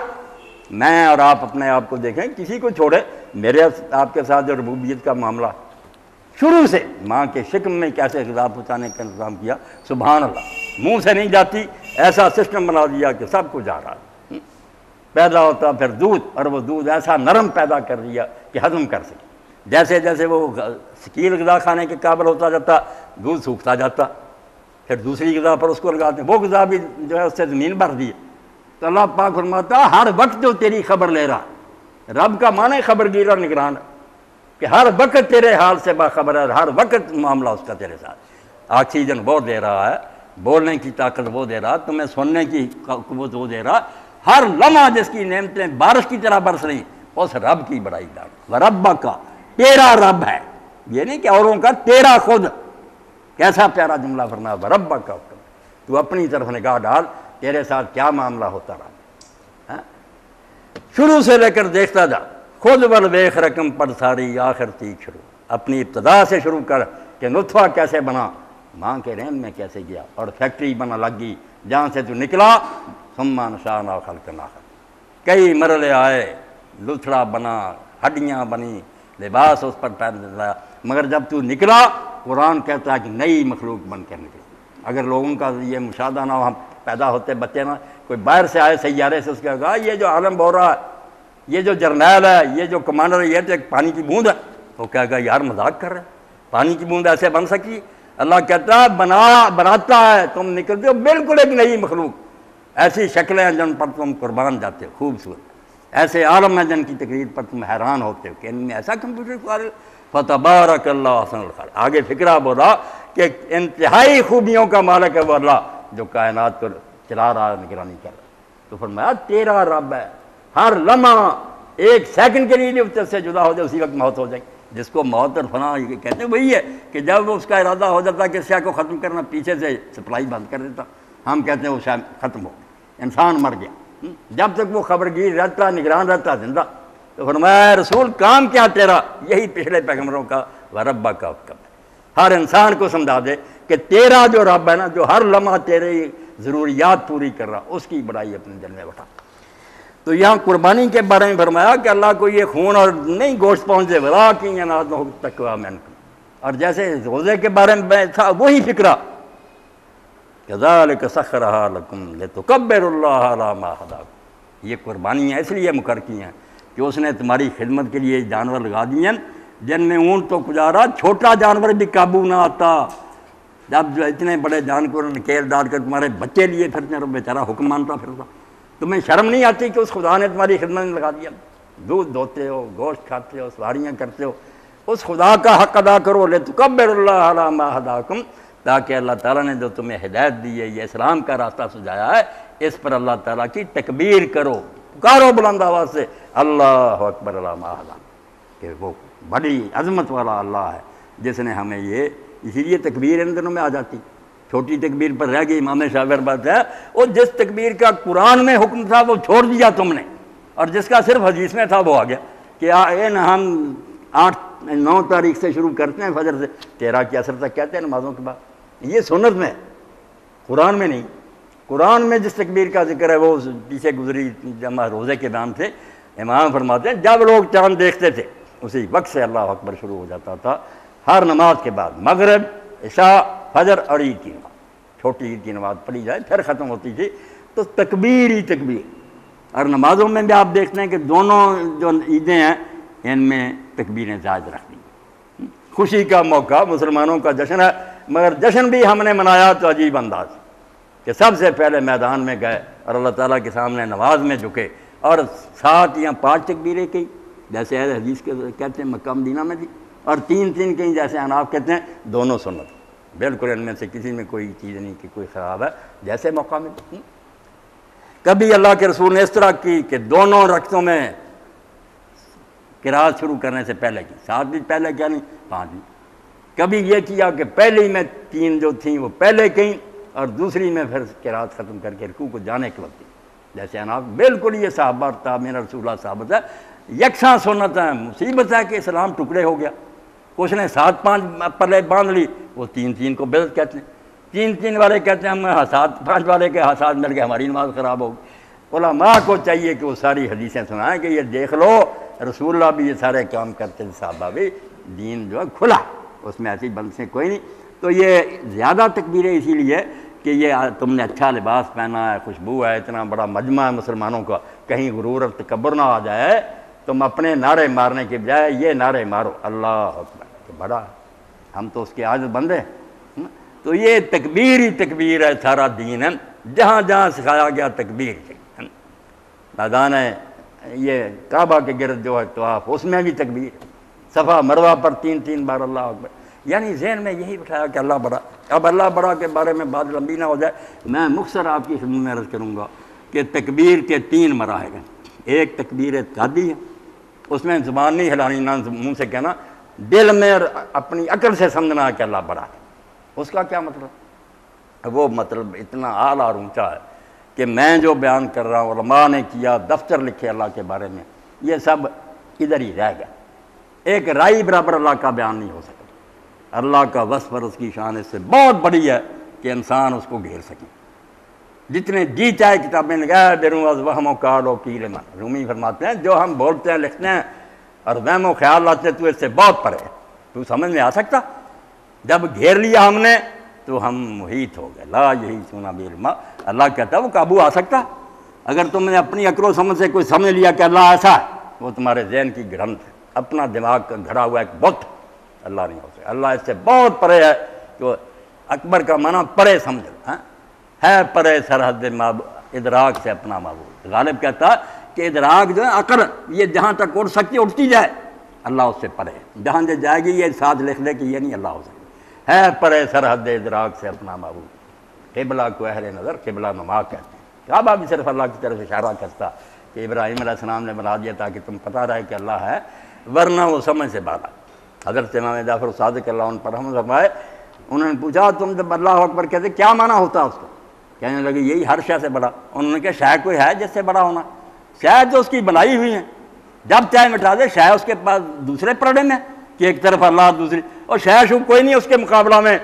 میں اور آپ اپنے آپ کو دیکھیں، کسی کو چھوڑے، میرے آپ کے ساتھ جو ربوبیت کا معاملہ شروع سے ماں کے شکم میں کیسے غذا پہنچانے کا انتظام کیا، سبحان اللہ، منہ سے نہیں جاتی، ایسا سسٹم بنا دیا کہ سب کو جا رہا ہے. پیدا ہوتا پھر دودھ، اور وہ دودھ ایسا نرم پیدا کر دیا کہ ہضم کر سکے. جیسے جیسے وہ ثقیل غذا کھانے کے قابل ہوتا جاتا، دودھ سوکھتا جاتا، پھر دوسری غذا پر اس کو لگاتے ہیں، وہ غذا بھی جو ہے اس سے زمین بھر دی. تو اللہ پاک فرماتا ہر وقت جو تیری خبر لے رہا. رب کا معنی خبر گیر اور نگران، کہ ہر وقت تیرے حال سے باخبر ہے، ہر وقت معاملہ اس کا تیرے ساتھ. آکسیجن وہ دے رہا ہے، بولنے کی طاقت وہ دے رہا، تمہیں سننے کی قوت وہ دے رہا. ہر لمحہ جس کی نعمتیں بارش کی طرح برس رہی، اس رب کی بڑائی جان. رب کا، تیرا رب ہے، یہ نہیں کہ اوروں کا، تیرا خود. کیسا پیارا جملہ فرمایا، رب کا حکم. تو اپنی طرف نگاہ ڈال، تیرے ساتھ کیا معاملہ ہوتا رہا. شروع سے لے کر دیکھتا جا، خود والویخ رقم پر ساری آخر تیک شروع. اپنی ابتدا سے شروع کر کہ نطفہ کیسے بنا، ماں کے رحم میں کیسے گیا اور فیکٹری بنا لگ گئی جہاں سے تو نکلا. ثم انشأنا خلقا آخر، کئی مرحلے آئے، لتھڑا بنا، ہڈیاں بنی، لباس اس پر پہنا، مگر جب تو نکلا قرآن کہتا ہے کہ نئی مخلوق بن کر نکلا. اگر لوگوں کا یہ مشاہدہ نہ ہو، ہم پیدا ہوتے بچے نہ، کوئی باہر سے آئے سیارے سے، اس کے کہا یہ جو عالم بول رہا ہے، یہ جو جرنیل ہے، یہ جو کمانڈر ہے، یہ تو ایک پانی کی بوند ہے. وہ کہے گا یار مذاق کر رہے ہیں، پانی کی بوند ایسے بن سکی؟ اللہ کہتا ہے بناتا ہے، تم نکلتے ہو بالکل ایک نئی مخلوق. ایسی شکلیں ہیں جن پر تم قربان جاتے ہو، خوبصورت ایسے عالم ہیں جن کی تقریر پر تم حیران ہوتے ہو کہ ان میں ایسا کمپیوٹر فارغ. فتبارک اللہ احسن الخالقین. آگے فکرہ بولا کہ انتہائی خوبیوں کا مالک ہے وہ اللہ جو کائنات کو چلا رہا ہے، نگرانی کر رہا ہے. تو فرمایا تیرا رب ہے. ہر لمحہ ایک سیکنڈ کے لیے اس سے جدا ہو جائے اسی وقت موت ہو جائے. جس کو موت اور فنا کہتے ہیں وہی ہے کہ جب اس کا ارادہ ہو جاتا ہے کہ شے کو ختم کرنا، پیچھے سے سپلائی بند کر دیتا. ہم کہتے ہیں وہ شے ختم ہو، انسان مر گیا. جب تک وہ خبر گیر رہتا، نگران رہتا، زندہ. تو فرمایا رسول کام کیا تیرا؟ یہی پچھلے پیغمبروں کا رب کا حکم ہے. ہر انسان کو سمجھا دے کہ تیرا جو رب ہے نا، جو ہر لمحہ تیرے ضروریات پوری کر رہا، اس کی بڑائی اپنے دل میں اٹھا. تو یہاں قربانی کے بارے میں فرمایا کہ اللہ کو یہ خون اور نہیں گوشت پہنچے ولیکن ینالہ التقوی منکم، اور جیسے روزے کے بارے میں تھا وہی فکرہ کذالک سخرھا لکم لتکبروا اللہ علی ما ھداکم، یہ قربانیاں اس لیے مقرر کی ہیں کہ اس نے تمہاری خدمت کے لیے جانور لگا دیے ہیں جن میں اونٹ تو گزارا، چھوٹا جانور بھی قابو نہ آتا، جب جو اتنے بڑے جانور نکیل ڈال کر تمہارے بچے لیے پھرتے ہیں، بیچارہ حکم مانتا پھرتا، تمہیں شرم نہیں آتی کہ اس خدا نے تمہاری خدمت میں لگا دیا، دودھ دوتے ہو، گوشت کھاتے ہو، سواریاں کرتے ہو، اس خدا کا حق ادا کرو لتکبروا اللہ علی ما ھداکم، تاکہ اللہ تعالیٰ نے جو تمہیں ہدایت دی ہے، یہ اسلام کا راستہ سجایا ہے، اس پر اللہ تعالیٰ کی تکبیر کرو، پکارو بلند آواز سے اللہ اکبر علی ما ھداکم، کہ وہ بڑی عظمت والا اللہ ہے جس نے ہمیں یہ، اسی لیے تکبیر ان دنوں میں آ جاتی، چھوٹی تکبیر پر رہ گئی، امام شافعی بات ہے، وہ جس تکبیر کا قرآن میں حکم تھا وہ چھوڑ دیا تم نے، اور جس کا صرف حدیث میں تھا وہ آ گیا کہ ہم 8-9 تاریخ سے شروع کرتے ہیں فجر سے 13 کی عصر تک کہتے ہیں نمازوں کے بعد، یہ سنت میں، قرآن میں نہیں۔ قرآن میں جس تکبیر کا ذکر ہے وہ پیچھے گزری جب روزے کے نام تھے، امام فرماتے ہیں جب لوگ چاند دیکھتے تھے اسی وقت سے اللہ اکبر شروع ہو جاتا تھا، ہر نماز کے بعد، مغرب، عشاء، فجر اور عید کی نماز، چھوٹی عید کی نماز پڑھی جائے پھر ختم ہوتی تھی، تو تکبیر ہی تکبیر۔ اور نمازوں میں بھی آپ دیکھتے ہیں کہ دونوں جو عیدیں ہیں ان میں تکبیریں زائد رکھ دی، خوشی کا موقع، مسلمانوں کا جشن ہے، مگر جشن بھی ہم نے منایا تو عجیب انداز کہ سب سے پہلے میدان میں گئے اور اللہ تعالیٰ کے سامنے نماز میں جھکے، اور 7 یا 5 تکبیریں کی جیسے حدیث کے کہتے ہیں مکہ مدینہ میں تھی، اور 3 کہیں جیسے حناف کہتے ہیں، دونوں سنت، بالکل ان میں سے کسی میں کوئی چیز نہیں کہ کوئی خراب ہے، جیسے موقع میں۔ کبھی اللہ کے رسول نے اس طرح کی کہ دونوں رکعتوں میں قرات شروع کرنے سے پہلے کی، 7 بھی پہلے کیا نہیں، 5 بھی۔ کبھی یہ کیا کہ پہلے میں 3 جو تھیں وہ پہلے کہیں اور دوسری میں پھر قرات ختم کر کے رکوع کو جانے کے وقت، جیسے حناف، بالکل یہ صحابہ تابعین رسول اللہ ثابت ہے، یکساں سنت ہے۔ مصیبت ہے کہ اسلام ٹکڑے ہو گیا، کچھ نے 7-5 پلے باندھ لی، وہ 3 کو بدعت کہتے ہیں، 3 والے کہتے ہیں ہم 7-5 والے کے ساتھ مل کے ہماری نماز خراب ہوگی۔ علماء کو چاہیے کہ وہ ساری حدیثیں سنائیں کہ یہ دیکھ لو رسول اللہ بھی یہ سارے کام کرتے تھے، صحابہ بھی، دین جو ہے کھلا، اس میں ایسی بندشیں کوئی نہیں۔ تو یہ زیادہ تکبیریں اسی لیے کہ یہ تم نے اچھا لباس پہنا ہے، خوشبو ہے، اتنا بڑا مجمع ہے مسلمانوں کا، کہیں غرور اور تکبر نہ آ جائے، تم اپنے نعرے مارنے کے بجائے یہ نعرے مارو اللہ اکبر، کہ بڑا ہم تو اس کے عاجز بندے ہیں۔ تو یہ تکبیر ہی تکبیر ہے، سارا دین ہے، جہاں جہاں سکھایا گیا تکبیر ہے۔ میدان ہے یہ کعبہ کے گرد جو ہے طواف، اس میں بھی تکبیر، صفا مروہ پر 3 بار اللہ اکبر، یعنی ذہن میں یہی بٹھایا کہ اللہ بڑا۔ اب اللہ بڑا کے بارے میں بات لمبی نہ ہو جائے، میں مختصر آپ کی خدمت میں عرض کروں گا کہ تکبیر کے 3 مراحل ہیں۔ ایک تکبیر اعتقادی ہے، اس میں زبان نہیں ہلانی، نہ منہ سے کہنا، دل میں اور اپنی عقل سے سمجھنا کہ اللہ بڑا ہے۔ اس کا کیا مطلب؟ وہ مطلب اتنا اعلیٰ اور اونچا ہے کہ میں جو بیان کر رہا ہوں، علماء نے کیا، دفتر لکھے اللہ کے بارے میں، یہ سب ادھر ہی رہ گیا، ایک رائی برابر اللہ کا بیان نہیں ہو سکتا۔ اللہ کا وصف اور اس کی شان اس سے بہت بڑی ہے کہ انسان اس کو گھیر سکے، جتنے جی چاہے کتابیں لگائے بیرون از وہم و قال و قیل من۔ رومی فرماتے ہیں جو ہم بولتے ہیں، لکھتے ہیں اور وہم و خیال لاتے ہیں، تو اس سے بہت پرے ہے، تو سمجھ میں آ سکتا؟ جب گھیر لیا ہم نے تو ہم محیط ہو گئے، لا یہی سونا بعلم۔ اللہ کہتا ہے وہ قابو آ سکتا؟ اگر تم نے اپنی عقل و سمجھ سے کوئی سمجھ لیا کہ اللہ ایسا ہے، وہ تمہارے ذہن کی گرنت ہے، اپنا دماغ کا گھڑا ہوا ایک بت، اللہ نہیں ہو سکتا۔ اللہ اس سے بہت پرے ہے، جو اکبر کا معنی پرے سمجھ ہے، پرے سرحد ادراک سے اپنا معبود۔ غالب کہتا کہ ادراک جو ہے عقل، یہ جہاں تک اڑ سکتی اڑتی جائے، اللہ اس سے پرے ہے، جہاں جو جائے گی یہ ساتھ لکھ لے کہ یہ نہیں اللہ ہو سکتا، ہے پرے سرحد ادراک سے اپنا معبود۔ قبلہ کو اہل نظر قبلہ نما کہتے ہیں، کعبہ بھی صرف اللہ کی طرف اشارہ کرتا کہ ابراہیم علیہ السلام نے بنا دیا تاکہ تم پتہ رہے کہ اللہ ہے، ورنہ وہ سمجھ سے بالا۔ حضرت امام جعفر صادق اللہ ان پر رحمت فرمائے، انہوں نے پوچھا تم جب اللہ اکبر کہتے کیا معنی ہوتا ہے اس کا؟ کہنے لگے یہی ہر شے سے بڑا۔ انہوں نے کہا شے کوئی ہے جس سے بڑا ہونا؟ شے جو اس کی بنائی ہوئی ہیں، جب چاہے مٹا دے، شے اس کے پاس دوسرے پرڑے میں کہ ایک طرف اللہ دوسری، اور شے شو کوئی نہیں اس کے مقابلہ میں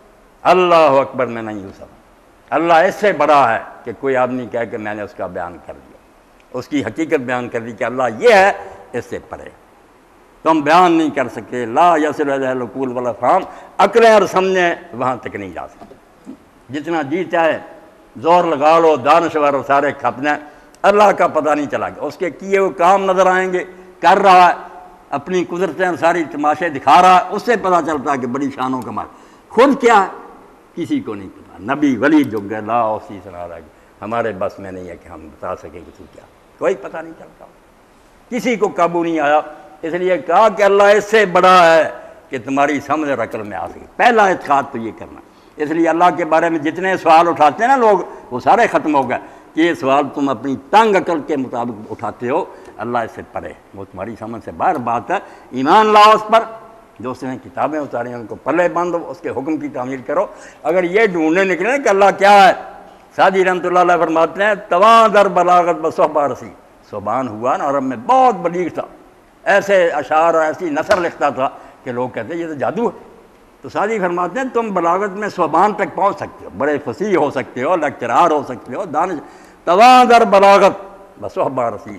اللہ اکبر میں نہیں ہو سکتا۔ اللہ اس سے بڑا ہے کہ کوئی آدمی کہے کہ میں نے اس کا بیان کر دیا۔ اس کی حقیقت بیان کر دی کہ اللہ یہ ہے، اس سے پرے تم بیان نہیں کر سکتے۔ لا یصل الیہ العقول والافہام، عقلیں اور سمجھیں وہاں تک نہیں جا سکتے۔ جتنا جی چاہے زور لگا لو، دانشور سارے کھپ جائیں، اللہ کا پتہ نہیں چلا گیا۔ اس کے کیے ہوئے کام نظر آئیں گے، کر رہا ہے، اپنی قدرتیں ساری تماشے دکھا رہا ہے، اس سے پتہ چلتا ہے کہ بڑی شانوں کا مال۔ خود کیا ہے کسی کو نہیں پتا، نبی ولی جو گئے لا اسی سنا رہا کہ ہمارے بس میں نہیں ہے کہ ہم بتا سکیں کہ تو کیا، کوئی پتہ نہیں چلتا، کسی کو قابو نہیں آیا۔ اس لیے کہا کہ اللہ اس سے بڑا ہے کہ تمہاری سمجھ اور عقل میں آ سکے۔ پہلا اعتقاد تو یہ کرنا۔ اس لیے اللہ کے بارے میں جتنے سوال اٹھاتے ہیں نا لوگ، وہ سارے ختم ہو گئے کہ یہ سوال تم اپنی تنگ عقل کے مطابق اٹھاتے ہو، اللہ اس سے پرے، وہ تمہاری سمجھ سے باہر بات ہے۔ ایمان لاؤ اس پر، جو اس نے کتابیں اتاری ہیں ان کو پلے باندھو، اس کے حکم کی تعمیل کرو۔ اگر یہ ڈھونڈنے نکلے کہ اللہ کیا ہے، سعدی رحمۃ اللہ علیہ فرماتے ہیں تواں در بلاغت بصحبہ رسی، سبحان ہوا نا عرب میں بہت بلیغ تھا، ایسے اشعار اور ایسی نثر لکھتا تھا کہ لوگ کہتے ہیں یہ تو جادو ہے۔ تو سعدی فرماتے ہیں تم بلاغت میں سبحان تک پہنچ سکتے ہو، بڑے فصیح ہو سکتے ہو، لیکچرار ہو سکتے ہو، دانش تواں در بلاغت بصحبہ رسی،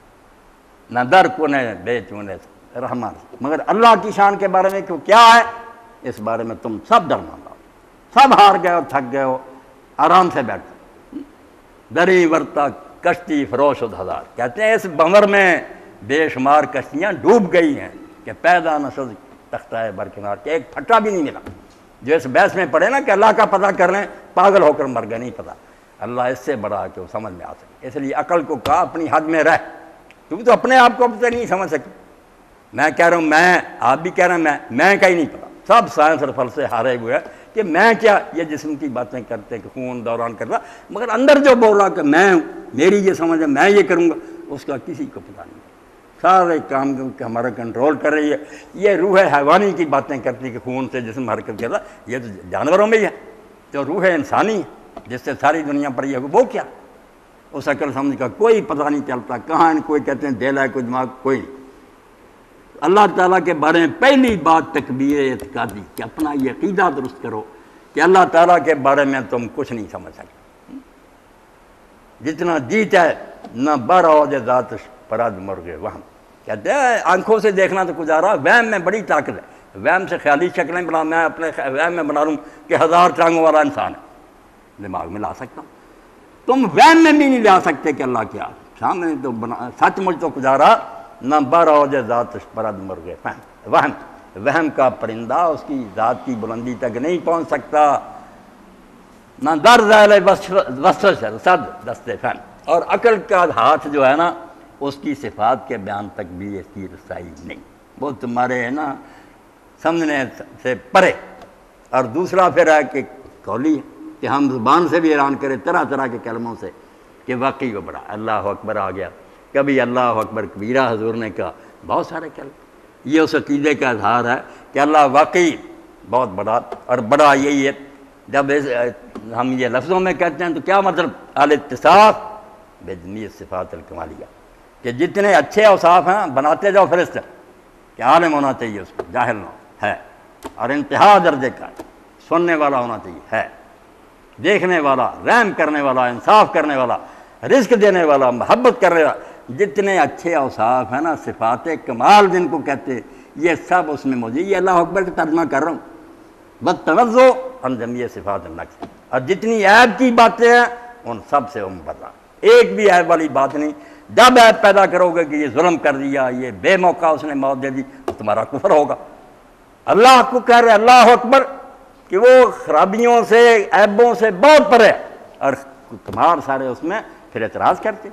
نہ در کنے بے چونے رحمان، مگر اللہ کی شان کے بارے میں کیا ہے، اس بارے میں تم سب ڈر مان لاؤ، سب ہار گئے ہو، تھک گئے ہو، آرام سے بیٹھو۔ دری ورتا کشتی فروش ہزار، کہتے ہیں اس بنور میں بے شمار کشتیاں ڈوب گئی ہیں کہ پیدا نہ شد تختہ برکنار، کہ ایک پھٹا بھی نہیں ملا۔ جو اس بحث میں پڑے نا کہ اللہ کا پتہ کر لیں، پاگل ہو کر مر گئے، نہیں پتہ۔ اللہ اس سے بڑا ہے کہ وہ سمجھ میں آ سکے۔ اس لیے عقل کو کہا اپنی حد میں رہ، تم تو اپنے آپ کو اب تک نہیں سمجھ سکتے۔ میں کہہ رہا ہوں میں، آپ بھی کہہ رہے ہیں میں کا ہی نہیں پتا، سب سائنس اور فلسفے ہارے ہوئے ہیں کہ میں کیا، یہ جسم کی باتیں کرتے کہ خون دوران کرتا، مگر اندر جو بول رہا کہ میں ہوں، میری یہ سمجھ ہے، میں یہ کروں گا، اس کا کسی کو پتہ نہیں۔ سارے کام کہ ہمارا کنٹرول کر رہی ہے، یہ روح حیوانی کی باتیں کرتی کہ خون سے جسم حرکت کرتا، یہ تو جانوروں میں ہی ہے، تو روح انسانی ہے جس سے ساری دنیا پر یہ وہ کیا، اس عقل سمجھ کا کوئی پتہ نہیں چلتا، کہاں کوئی کہتے ہیں دل ہے کوئی دماغ، کوئی نہیں۔ اللہ تعالیٰ کے بارے میں پہلی بات تکبیر اعتقادی کہ اپنا یہ عقیدہ درست کرو کہ اللہ تعالیٰ کے بارے میں تم کچھ نہیں سمجھ سکتے، جتنا جی چاہے نہ بر ہو جے ذات پرد مرغے وہم، کہتے ہیں آنکھوں سے دیکھنا تو گزارا، وہم میں بڑی طاقت ہے، وہم سے خیالی شکلیں بنا، میں اپنے وہم میں بنا لوں کہ 1000 ٹانگوں والا انسان ہے، دماغ میں لا سکتا ہوں، تم وہم میں بھی نہیں لا سکتے کہ اللہ کیا، سامنے تو سچ مجھ تو گزارا نہ بر ہو جے ذات پرد مرغے وہم، وہم کا پرندہ اس کی ذات کی بلندی تک نہیں پہنچ سکتا، نہ در ذیل وصف صد دستے فہم، اور عقل کا ہاتھ جو ہے نا اس کی صفات کے بیان تک بھی اس کی رسائی نہیں، وہ تمہارے ہے نا سمجھنے سے پرے۔ اور دوسرا پھر ہے کہ قولی کہ ہم زبان سے بھی اعلان کریں طرح طرح کے کلموں سے کہ واقعی وہ بڑا، اللہ اکبر آ گیا، کبھی اللہ اکبر کبیرہ حضور نے کہا، بہت سارے کلمے، یہ اس عقیدے کا اظہار ہے کہ اللہ واقعی بہت بڑا، اور بڑا یہی ہے جب ہم یہ لفظوں میں کہتے ہیں تو کیا مطلب، الاتصاف بجمیع صفات الکمالیہ، کہ جتنے اچھے اوصاف ہیں بناتے جاؤ فرشتے، کہ عالم ہونا چاہیے اس کو، جاہل نہ ہے، اور انتہا درجے کا سننے والا ہونا چاہیے ہے، دیکھنے والا، رحم کرنے والا، انصاف کرنے والا، رزق دینے والا، محبت کرنے والا، جتنے اچھے اوصاف ہیں نا، صفات کمال جن کو کہتے ہیں، یہ سب اس میں موجود، یہ اللہ اکبر کا ترجمہ کر رہا ہوں، بتنزع عن جمیع صفات النقص، اور جتنی عیب کی باتیں ہیں ان سب سے مبرہ، ایک بھی عیب والی بات نہیں۔ جب عیب پیدا کرو گے کہ یہ ظلم کر دیا، یہ بے موقع اس نے موت دے دی، تو تمہارا کفر ہوگا۔ اللہ کو کہہ رہے اللہ اکبر کہ وہ خرابیوں سے، عیبوں سے بہت پرے، اور تمہار سارے اس میں پھر اعتراض کرتے۔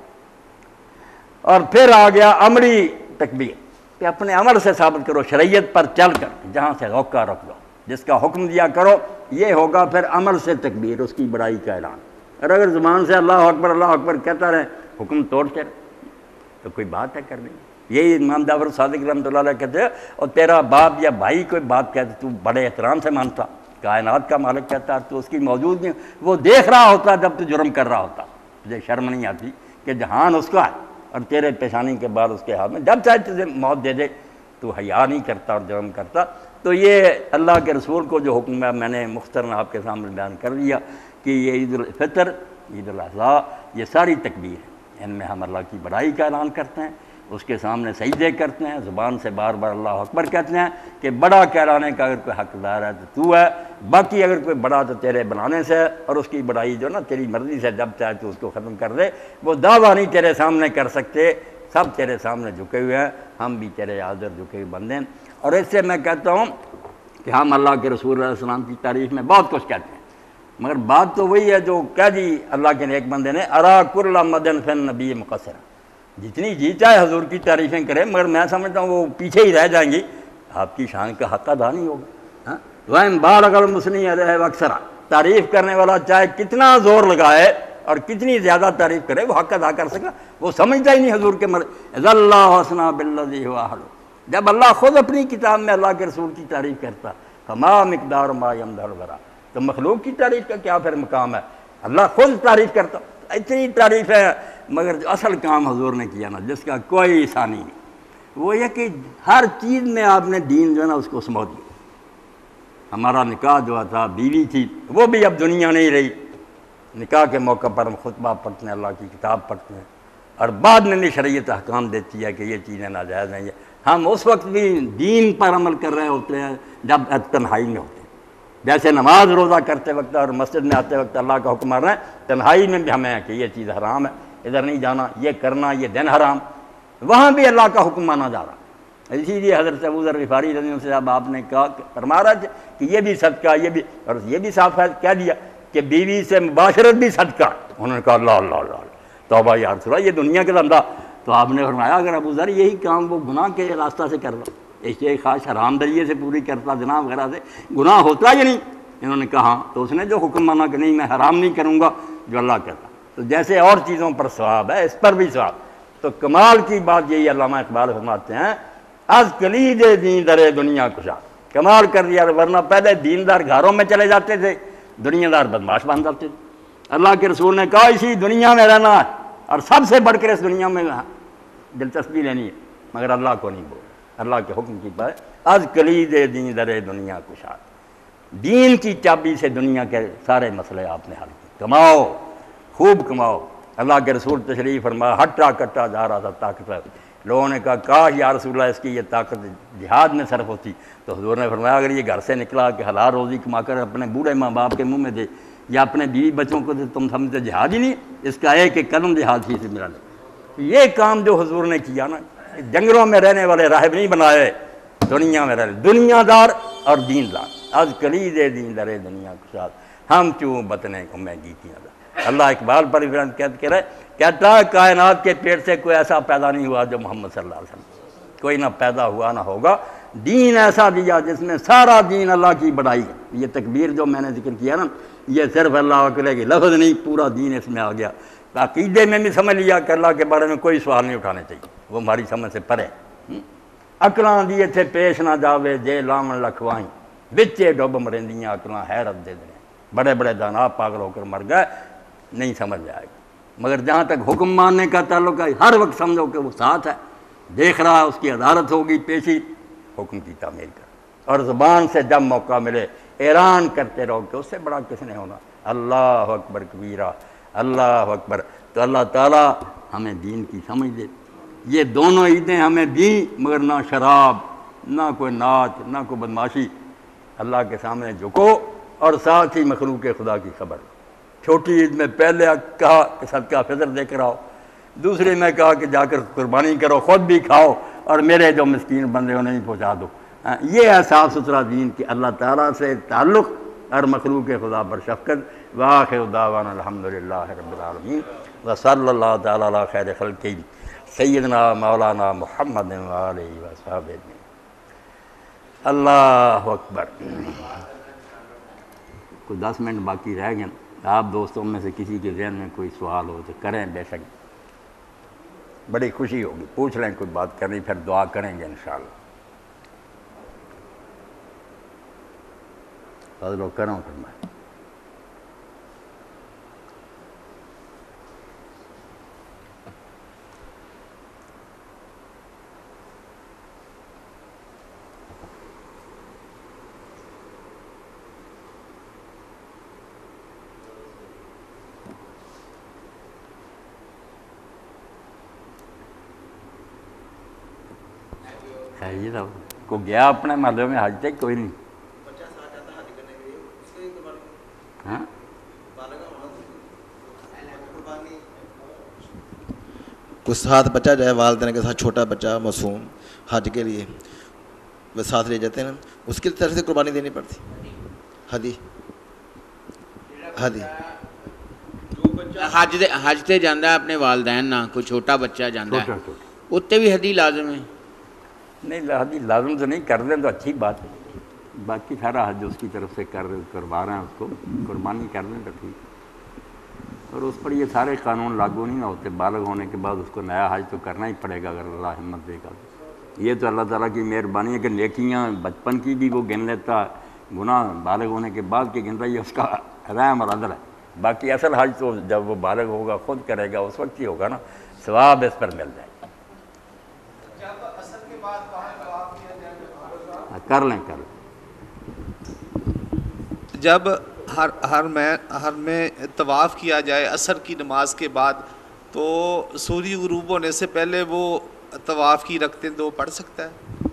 اور پھر آ گیا عملی تکبیر کہ اپنے عمل سے ثابت کرو، شریعت پر چل کر، جہاں سے روکا رک دو، جس کا حکم دیا کرو، یہ ہوگا پھر عمل سے تکبیر، اس کی بڑائی کا اعلان۔ اور اگر زبان سے اللہ اکبر کہتا رہے، حکم توڑتے رہے، تو کوئی بات ہے کرنے، یہی امام جعفر صادق رحمۃ اللہ علیہ کہتے ہیں، اور تیرا باپ یا بھائی کوئی بات کہتے تو بڑے احترام سے مانتا، کائنات کا مالک کہتا تو اس کی موجود نہیں، وہ دیکھ رہا ہوتا جب تو جرم کر رہا ہوتا، تجھے شرم نہیں آتی کہ جہان اس کا ہے اور تیرے پیشانی کے بعد اس کے ہاتھ میں، جب چاہے تجھے موت دے دے تو حیا نہیں کرتا اور جرم کرتا۔ تو یہ اللہ کے رسول کو جو حکم ہے میں نے مختصراً آپ کے سامنے بیان کر دیا کہ یہ عید الفطر، عید الاضحیٰ، یہ ساری تکبیر ہے، ان میں ہم اللہ کی بڑائی کا اعلان کرتے ہیں، اس کے سامنے سجدے کرتے ہیں، زبان سے بار بار اللہ اکبر کہتے ہیں کہ بڑا کہلانے کا اگر کوئی حقدار ہے تو ہے، باقی اگر کوئی بڑا تو تیرے بنانے سے ہے، اور اس کی بڑائی جو نا تیری مرضی سے جب چاہے تو اس کو ختم کر دے، وہ دعویٰ نہیں تیرے سامنے کر سکتے، سب تیرے سامنے جھکے ہوئے ہیں، ہم بھی تیرے حاضر جھکے ہوئے بندے ہیں۔ اور اس سے میں کہتا ہوں کہ ہم اللہ کے رسول علیہ السلام کی تعریف میں بہت کچھ کہتے ہیں، مگر بات تو وہی ہے جو کہہ دی اللہ کے نیک بندے نے، ارا کل مدن فن نبی مقصر، جتنی جی چاہے حضور کی تعریفیں کرے، مگر میں سمجھتا ہوں وہ پیچھے ہی رہ جائیں گی، آپ کی شان کا حق ادا نہیں ہوگا۔ وَإِن بَالَغَ الْمُثْنِي عَلَيْهِ وَأَكْثَرَ، تعریف کرنے والا چاہے کتنا زور لگائے اور کتنی زیادہ تعریف کرے وہ حق ادا کر سکا، وہ سمجھتا ہی نہیں حضور کے اذا اللہ حسنا بالذی هو اہل، جب اللہ خود اپنی کتاب میں اللہ کے رسول کی تعریف کرتا، فما مقدار ما یمدح الورا، تو مخلوق کی تعریف کا کیا پھر مقام ہے، اللہ خود تعریف کرتا، اتنی تعریف ہے، مگر جو اصل کام حضور نے کیا نا جس کا کوئی ثانی نہیں، وہ یہ کہ ہر چیز میں آپ نے دین جو ہے نا اس کو سمو دیا۔ ہمارا نکاح جو تھا، بیوی تھی، وہ بھی اب دنیا نہیں رہی، نکاح کے موقع پر ہم خطبہ پڑھتے ہیں، اللہ کی کتاب پڑھتے ہیں، اور بعد میں بھی شریعت احکام دیتی ہے کہ یہ چیزیں ناجائز ہیں، ہم اس وقت بھی دین پر عمل کر رہے ہوتے ہیں جب تنہائی میں ہوتے ہیں، جیسے نماز روزہ کرتے وقت اور مسجد میں آتے وقت اللہ کا حکم آ رہا ہے، تنہائی میں بھی ہمیں کہ یہ چیز حرام ہے، ادھر نہیں جانا، یہ کرنا، یہ دن حرام، وہاں بھی اللہ کا حکم مانا جا رہا۔ اسی لیے حضرت ابو ذر غفاری رضی اللہ عنہ سے اب آپ نے کہا، فرما رہے تھے کہ یہ بھی صدقہ، یہ بھی، اور یہ بھی صاف ہے کہہ دیا کہ بیوی سے مباشرت بھی صدقہ، انہوں نے کہا اللہ اللہ اللہ توبہ یا رسول اللہ، یہ دنیا کے دھندا، تو آپ نے فرمایا اگر ابو ذر یہی کام وہ گناہ کے راستہ سے کر رہا، ایک خاص حرام ذریعے سے پوری کرتا، زنا وغیرہ سے گناہ ہوتا یا نہیں؟ انہوں نے کہا ہاں، تو اس نے جو حکم مانا کہ نہیں میں حرام نہیں کروں گا جو اللہ کہتا، تو جیسے اور چیزوں پر ثواب ہے اس پر بھی ثواب۔ تو کمال کی بات یہی علامہ اقبال فرماتے ہیں، از کلید دین در دنیا کشا، کمال کر دیا، ورنہ پہلے دیندار گھروں میں چلے جاتے تھے، دنیا دار بدماش بن جاتے تھے۔ اللہ کے رسول نے کہا اسی دنیا میں رہنا ہے اور سب سے بڑھ کر اس دنیا میں دلچسپی لینی ہے، مگر اللہ کو نہیں بول، اللہ کے حکم کی بات، از کلید دین در دنیا کشا، دین کی چابی سے دنیا کے سارے مسئلے آپ نے حل کیے، کماؤ، خوب کماؤ۔ اللہ کے رسول تشریف فرمایا، ہٹا کٹا جا رہا تھا طاقت، لوگوں نے کہا کاش یا رسول اللہ اس کی یہ طاقت جہاد میں صرف ہوتی، تو حضور نے فرمایا اگر یہ گھر سے نکلا کہ حلال روزی کما کر اپنے بوڑھے ماں باپ کے منہ میں دے یا اپنے بیوی بچوں کو دے، تم سمجھتے جہاد ہی نہیں، اس کا ایک ایک قدم جہاد ہی سے ملا لے۔ یہ کام جو حضور نے کیا نا، جنگلوں میں رہنے والے راہب نہیں بنائے، دنیا میں رہنے، دنیا دار اور دین دار، از کلید دین در دنیا کشاد، ہم چوں بتنے کو میں گیتیاں دا۔ اللہ اقبال پر کہتا ہے کائنات کے پیٹ سے کوئی ایسا پیدا نہیں ہوا جو محمد صلی اللہ علیہ وسلم، کوئی نہ پیدا ہوا نہ ہوگا، دین ایسا دیا جس میں سارا دین اللہ کی بڑائی ہے۔ یہ تکبیر جو میں نے ذکر کیا نا، یہ صرف اللہ اکبر کی لفظ نہیں، پورا دین اس میں آ گیا۔ عقیدے میں بھی سمجھ لیا کہ اللہ کے بارے میں کوئی سوال نہیں اٹھانے چاہیے، وہ ہماری سمجھ سے پرے۔ عقلاں دیے تھے پیش نہ جاوے جے لاون لکھوائیں، بچے ڈب مرندیاں عقلاں حیرت دے دیں، بڑے بڑے دانا پاگل ہو کر مر گئے، نہیں سمجھ میں آئے گا۔ مگر جہاں تک حکم ماننے کا تعلق ہے، ہر وقت سمجھو کہ وہ ساتھ ہے، دیکھ رہا ہے، اس کی عدالت ہوگی پیشی، حکم کی تعمیل کر، اور زبان سے جب موقع ملے اعلان کرتے رہو کہ اس سے بڑا کس نے ہونا، اللہ اکبر کبیرہ، اللہ اکبر۔ تو اللہ تعالیٰ ہمیں دین کی سمجھ دے۔ یہ دونوں عیدیں ہمیں دیں، مگر نہ شراب، نہ کوئی ناچ، نہ کوئی بدماشی، اللہ کے سامنے جھکو، اور ساتھ ہی مخلوق خدا کی خبر۔ چھوٹی عید میں پہلے کہا کہ صدقہ فطر دے کر آؤ، دوسری میں کہا کہ جا کر قربانی کرو، خود بھی کھاؤ اور میرے جو مسکین بندے انہیں پہنچا دو۔ یہ ہے صاف ستھرا دین کہ اللہ تعالیٰ سے تعلق اور مخلوق خدا پر شفقت۔ وآخر دعوانا الحمدللہ رب العالمین، وصلی اللہ تعالیٰ علی خیر خلقہ سیدنا مولانا محمد وآلہ وصحبہ۔ اللہ اکبر۔ کوئی 10 منٹ باقی رہ گئے، آپ دوستوں میں سے کسی کے ذہن میں کوئی سوال ہو تو کریں، بے شک بڑی خوشی ہوگی، پوچھ لیں، کوئی بات کرنی، پھر دعا کریں گے انشاءاللہ۔ فضل و کرم فرمائیں۔ یہ تو کو گیا اپنے محلے میں حج تک کوئی نہیں. ہاں کوئی ساتھ بچہ جائے والدین کے ساتھ، چھوٹا بچہ معصوم حج کے لیے وہ ساتھ لے جاتے ہیں نا، اس کی طرف سے قربانی دینی پڑتی. ہدی حج تے جاندہ ہے اپنے والدین نہ، کوئی چھوٹا بچہ جاندہ ہے اتنے بھی ہدی لازم ہے. نہیں حدی لازم تو نہیں، کر دیں تو اچھی بات ہے. باقی سارا حج اس کی طرف سے کروا رہے ہیں، اس کو قربانی کر دیں تو ٹھیک. اور اس پر یہ سارے قانون لاگو نہیں نہ ہوتے. بالغ ہونے کے بعد اس کو نیا حج تو کرنا ہی پڑے گا اگر اللہ ہمت دے گا. یہ تو اللہ تعالیٰ کی مہربانی ہے کہ نیکیاں بچپن کی بھی وہ گن لیتا، گناہ بالغ ہونے کے بعد کی گن رہی ہے، اس کا رحم اور عدل ہے. باقی اصل حج تو جب وہ بالغ ہوگا خود کرے گا اس وقت ہی ہوگا نا، ثواب اس پر مل جائے گا. کر لیں. جب ہر میں طواف کیا جائے عصر کی نماز کے بعد تو سوری غروب ہونے سے پہلے وہ طواف کی رکعتیں 2 پڑھ سکتا ہے؟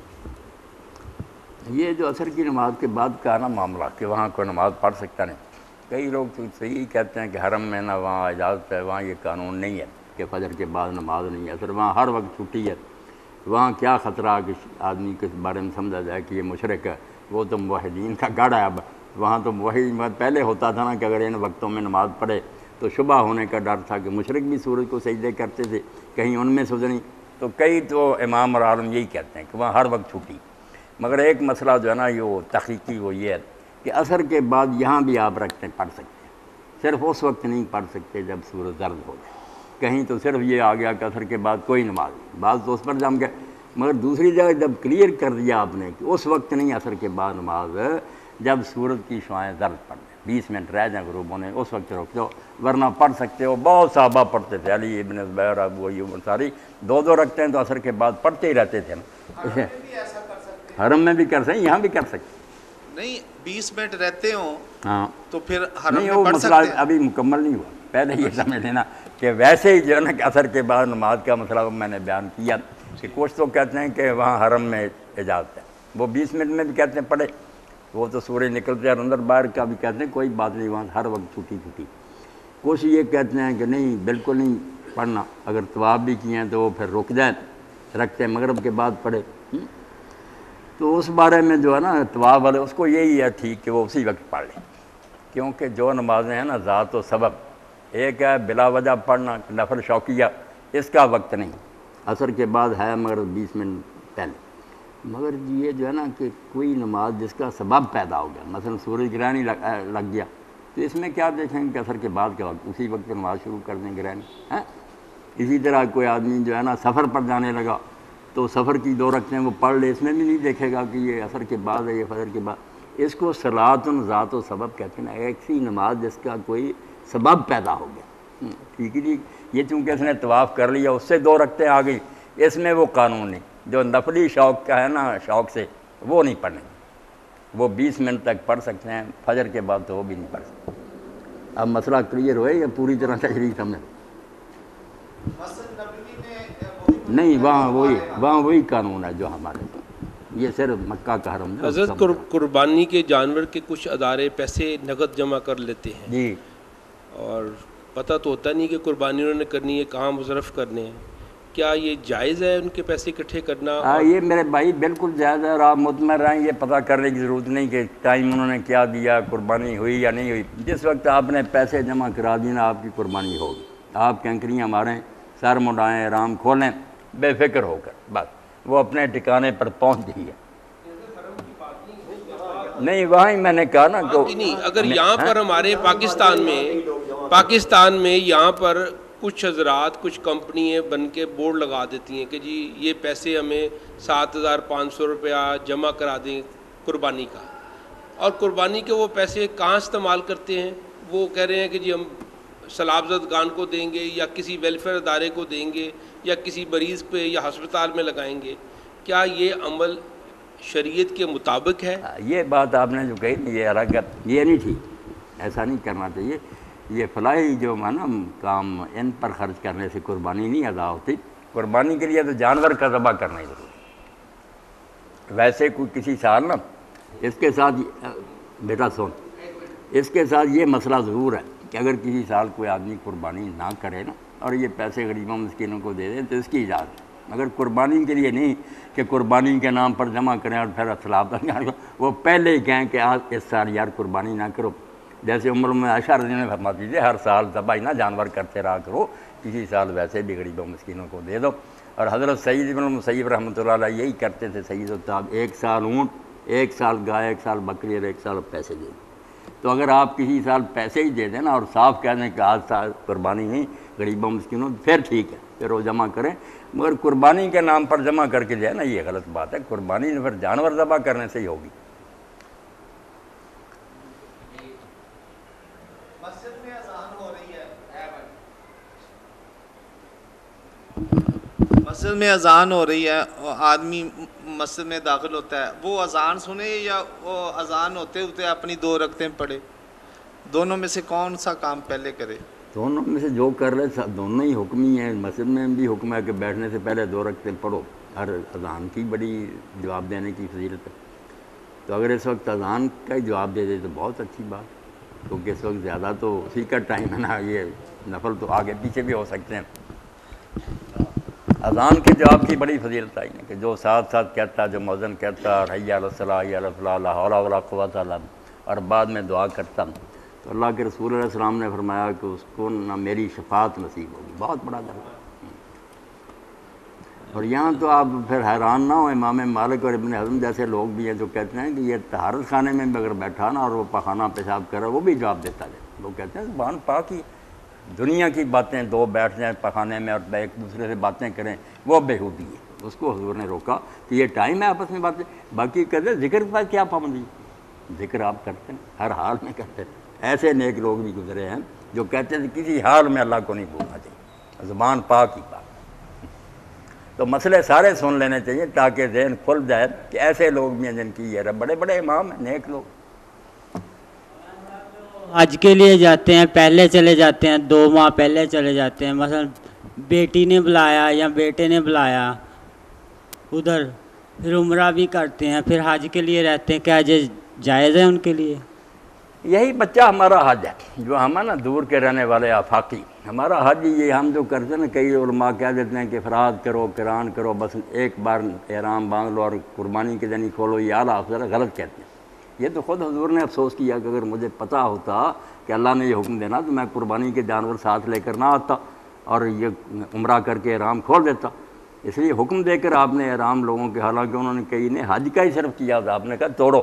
یہ جو عصر کی نماز کے بعد کا نا معاملہ کہ وہاں کوئی نماز پڑھ سکتا نہیں. کئی لوگ تو صحیح کہتے ہیں کہ حرم میں نا وہاں اجازت ہے، وہاں یہ قانون نہیں ہے کہ فجر کے بعد نماز نہیں ہے. اصل وہاں ہر وقت چھٹی ہے. وہاں کیا خطرہ کہ آدمی کے بارے میں سمجھا جائے کہ یہ مشرک ہے. وہ تو موحدین کا گڑھ ہے. اب وہاں تو وہی پہلے ہوتا تھا نا کہ اگر ان وقتوں میں نماز پڑھے تو شبہ ہونے کا ڈر تھا کہ مشرک بھی سورج کو سجدے کرتے تھے، کہیں ان میں سے نہیں. تو کئی تو امام اور عالم یہی کہتے ہیں کہ وہاں ہر وقت چھٹی. مگر ایک مسئلہ جو ہے نا یہ تحقیقی وہ یہ ہے کہ عصر کے بعد یہاں بھی آپ رکھتے پڑھ سکتے ہیں. صرف اس وقت نہیں پڑھ سکتے جب سورج زرد ہو جائے. کہیں تو صرف یہ آ گیا کہ عصر کے بعد کوئی نماز نہیں، بعض تو اس پر جم گئے. مگر دوسری جگہ جب کلیئر کر دیا آپ نے کہ اس وقت نہیں عصر کے بعد نماز، جب سورج کی شعاعیں زرد پڑ جائیں، 20 منٹ رہ جائیں غروب ہونے، اس وقت روک دو، ورنہ پڑھ سکتے ہو. بہت صحابہ پڑھتے تھے، علی ابن زبیر، ابو ایوب انصاری 2 رکھتے ہیں تو عصر کے بعد پڑھتے ہی رہتے تھے نا. حرم میں بھی کر سکتے ہیں، یہاں بھی کر سکتے نہیں. 20 منٹ رہتے ہوں ہاں تو پھر حرم نہیں، میں وہ پڑھ مسئلہ سکتے ہیں. ابھی مکمل نہیں ہوا. پہلے یہ سمجھ لینا کہ ویسے ہی جو ہے نا کہ عصر کے بعد نماز کا مسئلہ میں نے بیان کیا کہ کچھ تو کہتے ہیں کہ وہاں حرم میں اجازت ہے، وہ 20 منٹ میں بھی کہتے ہیں پڑھے. وہ تو سورج نکلتے ہیں اور اندر باہر کا بھی کہتے ہیں کوئی بات نہیں، وہاں ہر وقت چھٹی. کچھ یہ کہتے ہیں کہ نہیں بالکل نہیں پڑھنا، اگر طواف بھی کیے ہیں تو وہ پھر رک جائیں، رکھتے ہیں مغرب کے بعد پڑھے. تو اس بارے میں جو ہے نا طواف والے اس کو یہی ہے ٹھیک کہ وہ اسی وقت پڑھ لیں. کیونکہ جو نمازیں ہیں نا ذات و سبب، ایک ہے بلا وجہ پڑھنا نفل شوقیہ، اس کا وقت نہیں. عصر کے بعد ہے مگر 20 منٹ پہلے. مگر یہ جو ہے نا کہ کوئی نماز جس کا سبب پیدا ہو گیا، مثلا سورج گرہن لگ گیا، تو اس میں کیا دیکھیں گے کہ عصر کے بعد کے وقت اسی وقت نماز شروع کر دیں گرہن. اسی طرح کوئی آدمی جو ہے نا سفر پر جانے لگا تو سفر کی 2 رکعتیں وہ پڑھ لے، اس میں بھی نہیں دیکھے گا کہ یہ عصر کے بعد ہے، یہ فجر کے بعد. اس کو صلاۃ ذات و سبب کہتے ہیں نا، ایک سی نماز جس کا کوئی سبب پیدا ہو گیا. ٹھیک ہے جی. یہ چونکہ اس نے طواف کر لیا، اس سے 2 رکعتیں آ گئی، اس میں وہ قانون نہیں. جو نفلی شوق کا ہے نا شوق سے وہ نہیں پڑھنے، وہ 20 منٹ تک پڑھ سکتے ہیں، فجر کے بعد تو وہ بھی نہیں پڑھ سکتے. اب مسئلہ کلیئر ہوئے یا پوری طرح تشریح سمجھ؟ نہیں، وہاں وہی قانون ہے جو ہمارے، یہ صرف مکہ کا حرم ہے. حضرت قربانی کے جانور کے کچھ ادارے پیسے نقد جمع کر لیتے ہیں جی، اور پتہ تو ہوتا نہیں کہ قربانی انہوں نے کرنی ہے، کہاں مصرف کرنے ہیں. کیا یہ جائز ہے ان کے پیسے اکٹھے کرنا؟ یہ میرے بھائی بالکل جائز ہے، اور آپ مطمئن رہیں یہ پتہ کرنے کی ضرورت نہیں کہ ٹائم انہوں نے کیا دیا، قربانی ہوئی یا نہیں ہوئی. جس وقت آپ نے پیسے جمع کرا دینا آپ کی قربانی ہوگی. آپ کینکریاں ماریں، سر مڈائیں، رام کھولیں بے فکر ہو کر، بس وہ اپنے ٹھکانے پر پہنچ گئی ہے. نہیں وہاں ہی میں نے کہا نا کہ نہیں، اگر یہاں پر ہمارے پاکستان میں یہاں پر کچھ حضرات کچھ کمپنیاں بن کے بورڈ لگا دیتی ہیں کہ جی یہ پیسے ہمیں 7,500 روپیہ جمع کرا دیں قربانی کا، اور قربانی کے وہ پیسے کہاں استعمال کرتے ہیں؟ وہ کہہ رہے ہیں کہ جی ہم سیلاب زدگان کو دیں گے یا کسی ویلفیئر ادارے کو دیں گے یا کسی مریض پہ یا ہسپتال میں لگائیں گے. کیا یہ عمل شریعت کے مطابق ہے؟ یہ بات آپ نے جو کہی یہ حرکت یہ نہیں تھی، ایسا نہیں کرنا چاہیے. یہ فلاحی جو ہے نا کام ان پر خرچ کرنے سے قربانی نہیں ادا ہوتی. قربانی کے لیے تو جانور کا ذبح کرنا ہی ضروری ہے. ویسے کوئی کسی سال نا اس کے ساتھ بیٹا سن، اس کے ساتھ یہ مسئلہ ضرور ہے کہ اگر کسی سال کوئی آدمی قربانی نہ کرے نا اور یہ پیسے غریبوں مسکینوں کو دے دیں تو اس کی اجازت ہے، مگر قربانی کے لیے نہیں کہ قربانی کے نام پر جمع کریں اور پھر اختلاف وہ پہلے ہی کہیں کہ آج اس سال یار قربانی نہ کرو. جیسے عمر میں عائشہ رضی اللہ عنہا فرماتی تھی ہر سال ذبح نہ جانور کرتے رہا کرو، کسی سال ویسے بھی غریبوں مسکینوں کو دے دو. اور حضرت سعید بن المسیب رحمۃ اللہ علیہ یہی کرتے تھے سید الطاب، ایک سال اونٹ، ایک سال گائے، ایک سال بکری اور ایک سال پیسے دے دیں. تو اگر آپ کسی سال پیسے ہی دے دیں نا اور صاف کہہ دیں کہ آج سال قربانی نہیں غریبوں مسکینوں، پھر ٹھیک ہے، پھر وہ جمع کریں. مگر قربانی کے نام پر جمع کر کے جو ہے نا یہ غلط بات ہے. قربانی پھر جانور ذبح کرنے سے ہی ہوگی. مسجد میں اذان ہو رہی ہے، مسجد میں اذان ہو رہی ہے اور آدمی مسجد میں داخل ہوتا ہے، وہ اذان سنے یا وہ اذان ہوتے ہوتے اپنی 2 رکعتیں پڑھے؟ دونوں میں سے کون سا کام پہلے کرے؟ دونوں میں سے جو کر رہے دونوں ہی حکم ہی ہیں. مسجد میں بھی حکم ہے کہ بیٹھنے سے پہلے 2 رکعتیں پڑھو، ہر اذان کی بڑی جواب دینے کی فضیلت ہے. تو اگر اس وقت اذان کا ہی جواب دے دے تو بہت اچھی بات، کیونکہ اس وقت زیادہ تو اسی کا ٹائم ہے نا، یہ نفل تو آگے پیچھے بھی ہو سکتے ہیں. اذان کے جواب کی بڑی فضیلت آئی ہے کہ جو ساتھ ساتھ کہتا، جو مؤذن کہتا حی علی الصلاۃ حی علی الفلاح لا حول ولا قوۃ الا باللہ، اور بعد میں دعا کرتا، تو اللہ کے رسول علیہ السلام نے فرمایا کہ اس کو نہ میری شفاعت نصیب ہوگی. بہت بڑا درجہ. اور یہاں تو آپ پھر حیران نہ ہو، امام مالک اور ابن حزم جیسے لوگ بھی ہیں جو کہتے ہیں کہ یہ طہارت خانے میں بھی اگر بیٹھا نا اور وہ پخانہ پیشاب کرے وہ بھی جواب دیتا ہے. لوگ کہتے ہیں زبان پاک ہی، دنیا کی باتیں 2 بیٹھ جائیں پخانے میں اور ایک دوسرے سے باتیں کریں وہ بےہودی ہے. اس کو حضور نے روکا کہ یہ ٹائم ہے آپس میں باتیں. باقی کہتے ہیں ذکر کا کیا پابندی، ذکر آپ کرتے ہیں ہر حال میں کرتے ہیں. ایسے نیک لوگ بھی گزرے ہیں جو کہتے ہیں کسی حال میں اللہ کو نہیں بھولنا چاہیے، زبان پاک ہی پاک. تو مسئلے سارے سن لینے چاہیے تاکہ ذہن کھل جائے کہ ایسے لوگ بھی ہیں جن کی یہ بڑے بڑے امام ہیں، نیک لوگ. حج کے لیے جاتے ہیں، پہلے چلے جاتے ہیں، 2 ماہ پہلے چلے جاتے ہیں، مثلا بیٹی نے بلایا یا بیٹے نے بلایا ادھر، پھر عمرہ بھی کرتے ہیں، پھر حج کے لیے رہتے ہیں، کیا یہ جائز ہے ان کے لیے؟ یہی بچہ ہمارا حج ہے، جو ہم نا دور کے رہنے والے آفاقی، ہمارا حج یہ ہم جو کرتے ہیں نا، کئی علماء کہہ دیتے ہیں کہ افراد کرو، قران کرو، بس ایک بار احرام باندھ لو اور قربانی کے دن ہی کھولو، یہ اعلیٰ افضل غلط کہتے ہیں. یہ تو خود حضور نے افسوس کیا کہ اگر مجھے پتہ ہوتا کہ اللہ نے یہ حکم دینا تو میں قربانی کے جانور ساتھ لے کر نہ آتا اور یہ عمرہ کر کے احرام کھول دیتا. اس لیے حکم دے کر آپ نے احرام لوگوں کے، حالانکہ انہوں نے کئی نے حج کا ہی صرف کیا تھا، آپ نے کہا توڑو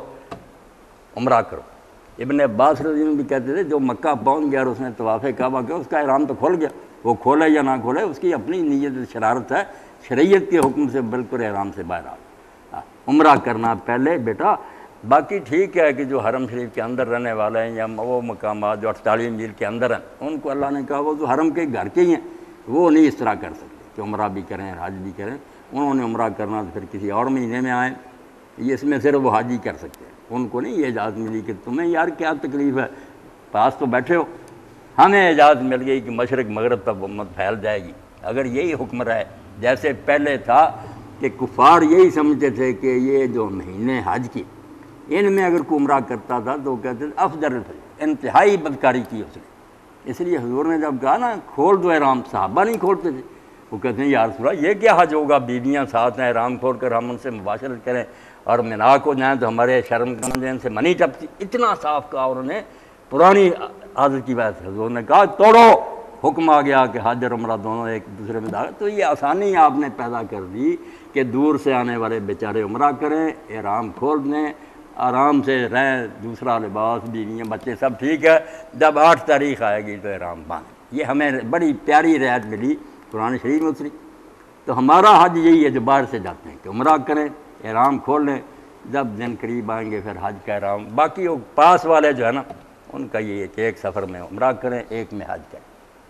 عمرہ کرو. ابن عباس رضی اللہ عنہ بھی کہتے تھے جو مکہ پہنچ گیا اور اس نے طواف کعبہ کیا اس کا احرام تو کھل گیا، وہ کھولے یا نہ کھولے اس کی اپنی نیت شرارت ہے، شریعت کے حکم سے بالکل احرام سے باہر آ. عمرہ کرنا پہلے بیٹا. باقی ٹھیک ہے کہ جو حرم شریف کے اندر رہنے والے ہیں یا وہ مقامات جو 48 میل کے اندر ہیں ان کو اللہ نے کہا وہ تو حرم کے گھر کے ہی ہیں، وہ نہیں اس طرح کر سکتے کہ عمرہ بھی کریں حج بھی کریں. انہوں نے عمرہ کرنا تو پھر کسی اور مہینے میں آئیں، یہ اس میں صرف وہ حج ہی کر سکتے ہیں. ان کو نہیں یہ اجازت ملی کہ تمہیں یار کیا تکلیف ہے، پاس تو بیٹھے ہو. ہمیں اجازت مل گئی کہ مشرق مغرب تک امت پھیل جائے گی. اگر یہی حکم رہے جیسے پہلے تھا کہ کفار یہی سمجھتے تھے کہ یہ جو مہینے حج کی ان میں اگر کوئی عمرہ کرتا تھا تو وہ کہتے تھے افضل، انتہائی بدکاری کی اس نے. اس لیے حضور نے جب کہا نا کھول دو احرام، صحابہ نہیں کھولتے تھے. وہ کہتے ہیں یا رسول اللہ یہ کیا حج ہوگا، بیویاں ساتھ ہیں، احرام کھول کر ہم ان سے مباشرت کریں اور منا کو جائیں تو ہمارے شرم ان سے منی ٹپتی. اتنا صاف کہا انہوں نے، پرانی عادت کی بات ہے. حضور نے کہا توڑو، حکم آ گیا کہ حج اور عمرہ دونوں ایک دوسرے میں داخل. تو یہ آسانی آپ نے پیدا کر دی کہ دور سے آنے والے بیچارے عمرہ کریں، احرام کھول دیں، آرام سے رہیں، دوسرا لباس، بیویاں بچے سب ٹھیک ہے. جب 8 تاریخ آئے گی تو احرام باندھیں. یہ ہمیں بڑی پیاری رعایت ملی قرآن شریف میں اتری. تو ہمارا حج یہی ہے جو باہر سے جاتے ہیں کہ عمرہ کریں، احرام کھول لیں، جب دن قریب آئیں گے پھر حج کا احرام. باقی وہ پاس والے جو ہے نا ان کا یہ ہے کہ ایک سفر میں عمرہ کریں، ایک میں حج کریں.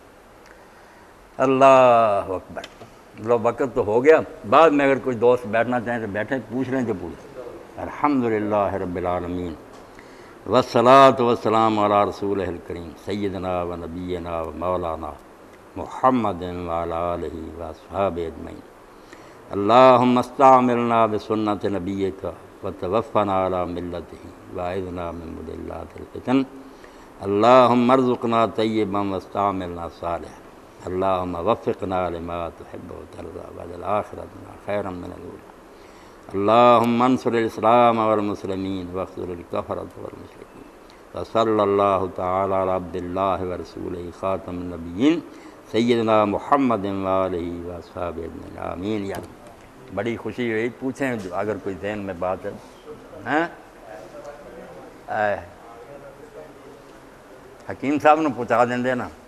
اللہ اکبر. لو وقت تو ہو گیا، بعد میں اگر کوئی دوست بیٹھنا چاہیں تو بیٹھیں، پوچھ لیں جو پوچھیں. الحمدللہ رب العالمین والصلاۃ والسلام علی رسولہ الکریم سیدنا و نبینا و مولانا محمد وعلی آلہ واصحابہ اجمعین. اللہم استعملنا بسنت نبیک وتوفنا علی ملتہ واعذنا من مضلات الفتن اللہم ارزقنا طیبا واستعملنا صالحا اللہم وفقنا لما تحب وترضى واجعل آخرتنا خیرا من الأولى اللہم انصر الاسلام والمسلمین واخذل الکفرة والمشرکین وصلی اللہ تعالی علی عبد اللہ ورسولہ خاتم النبیین سیدنا محمد وآلہ واصحابہ اجمعین آمین. یا بڑی خوشی ہوئی. پوچھیں اگر کوئی ذہن میں بات ہے. حکیم صاحب نے پہنچا دیں نا.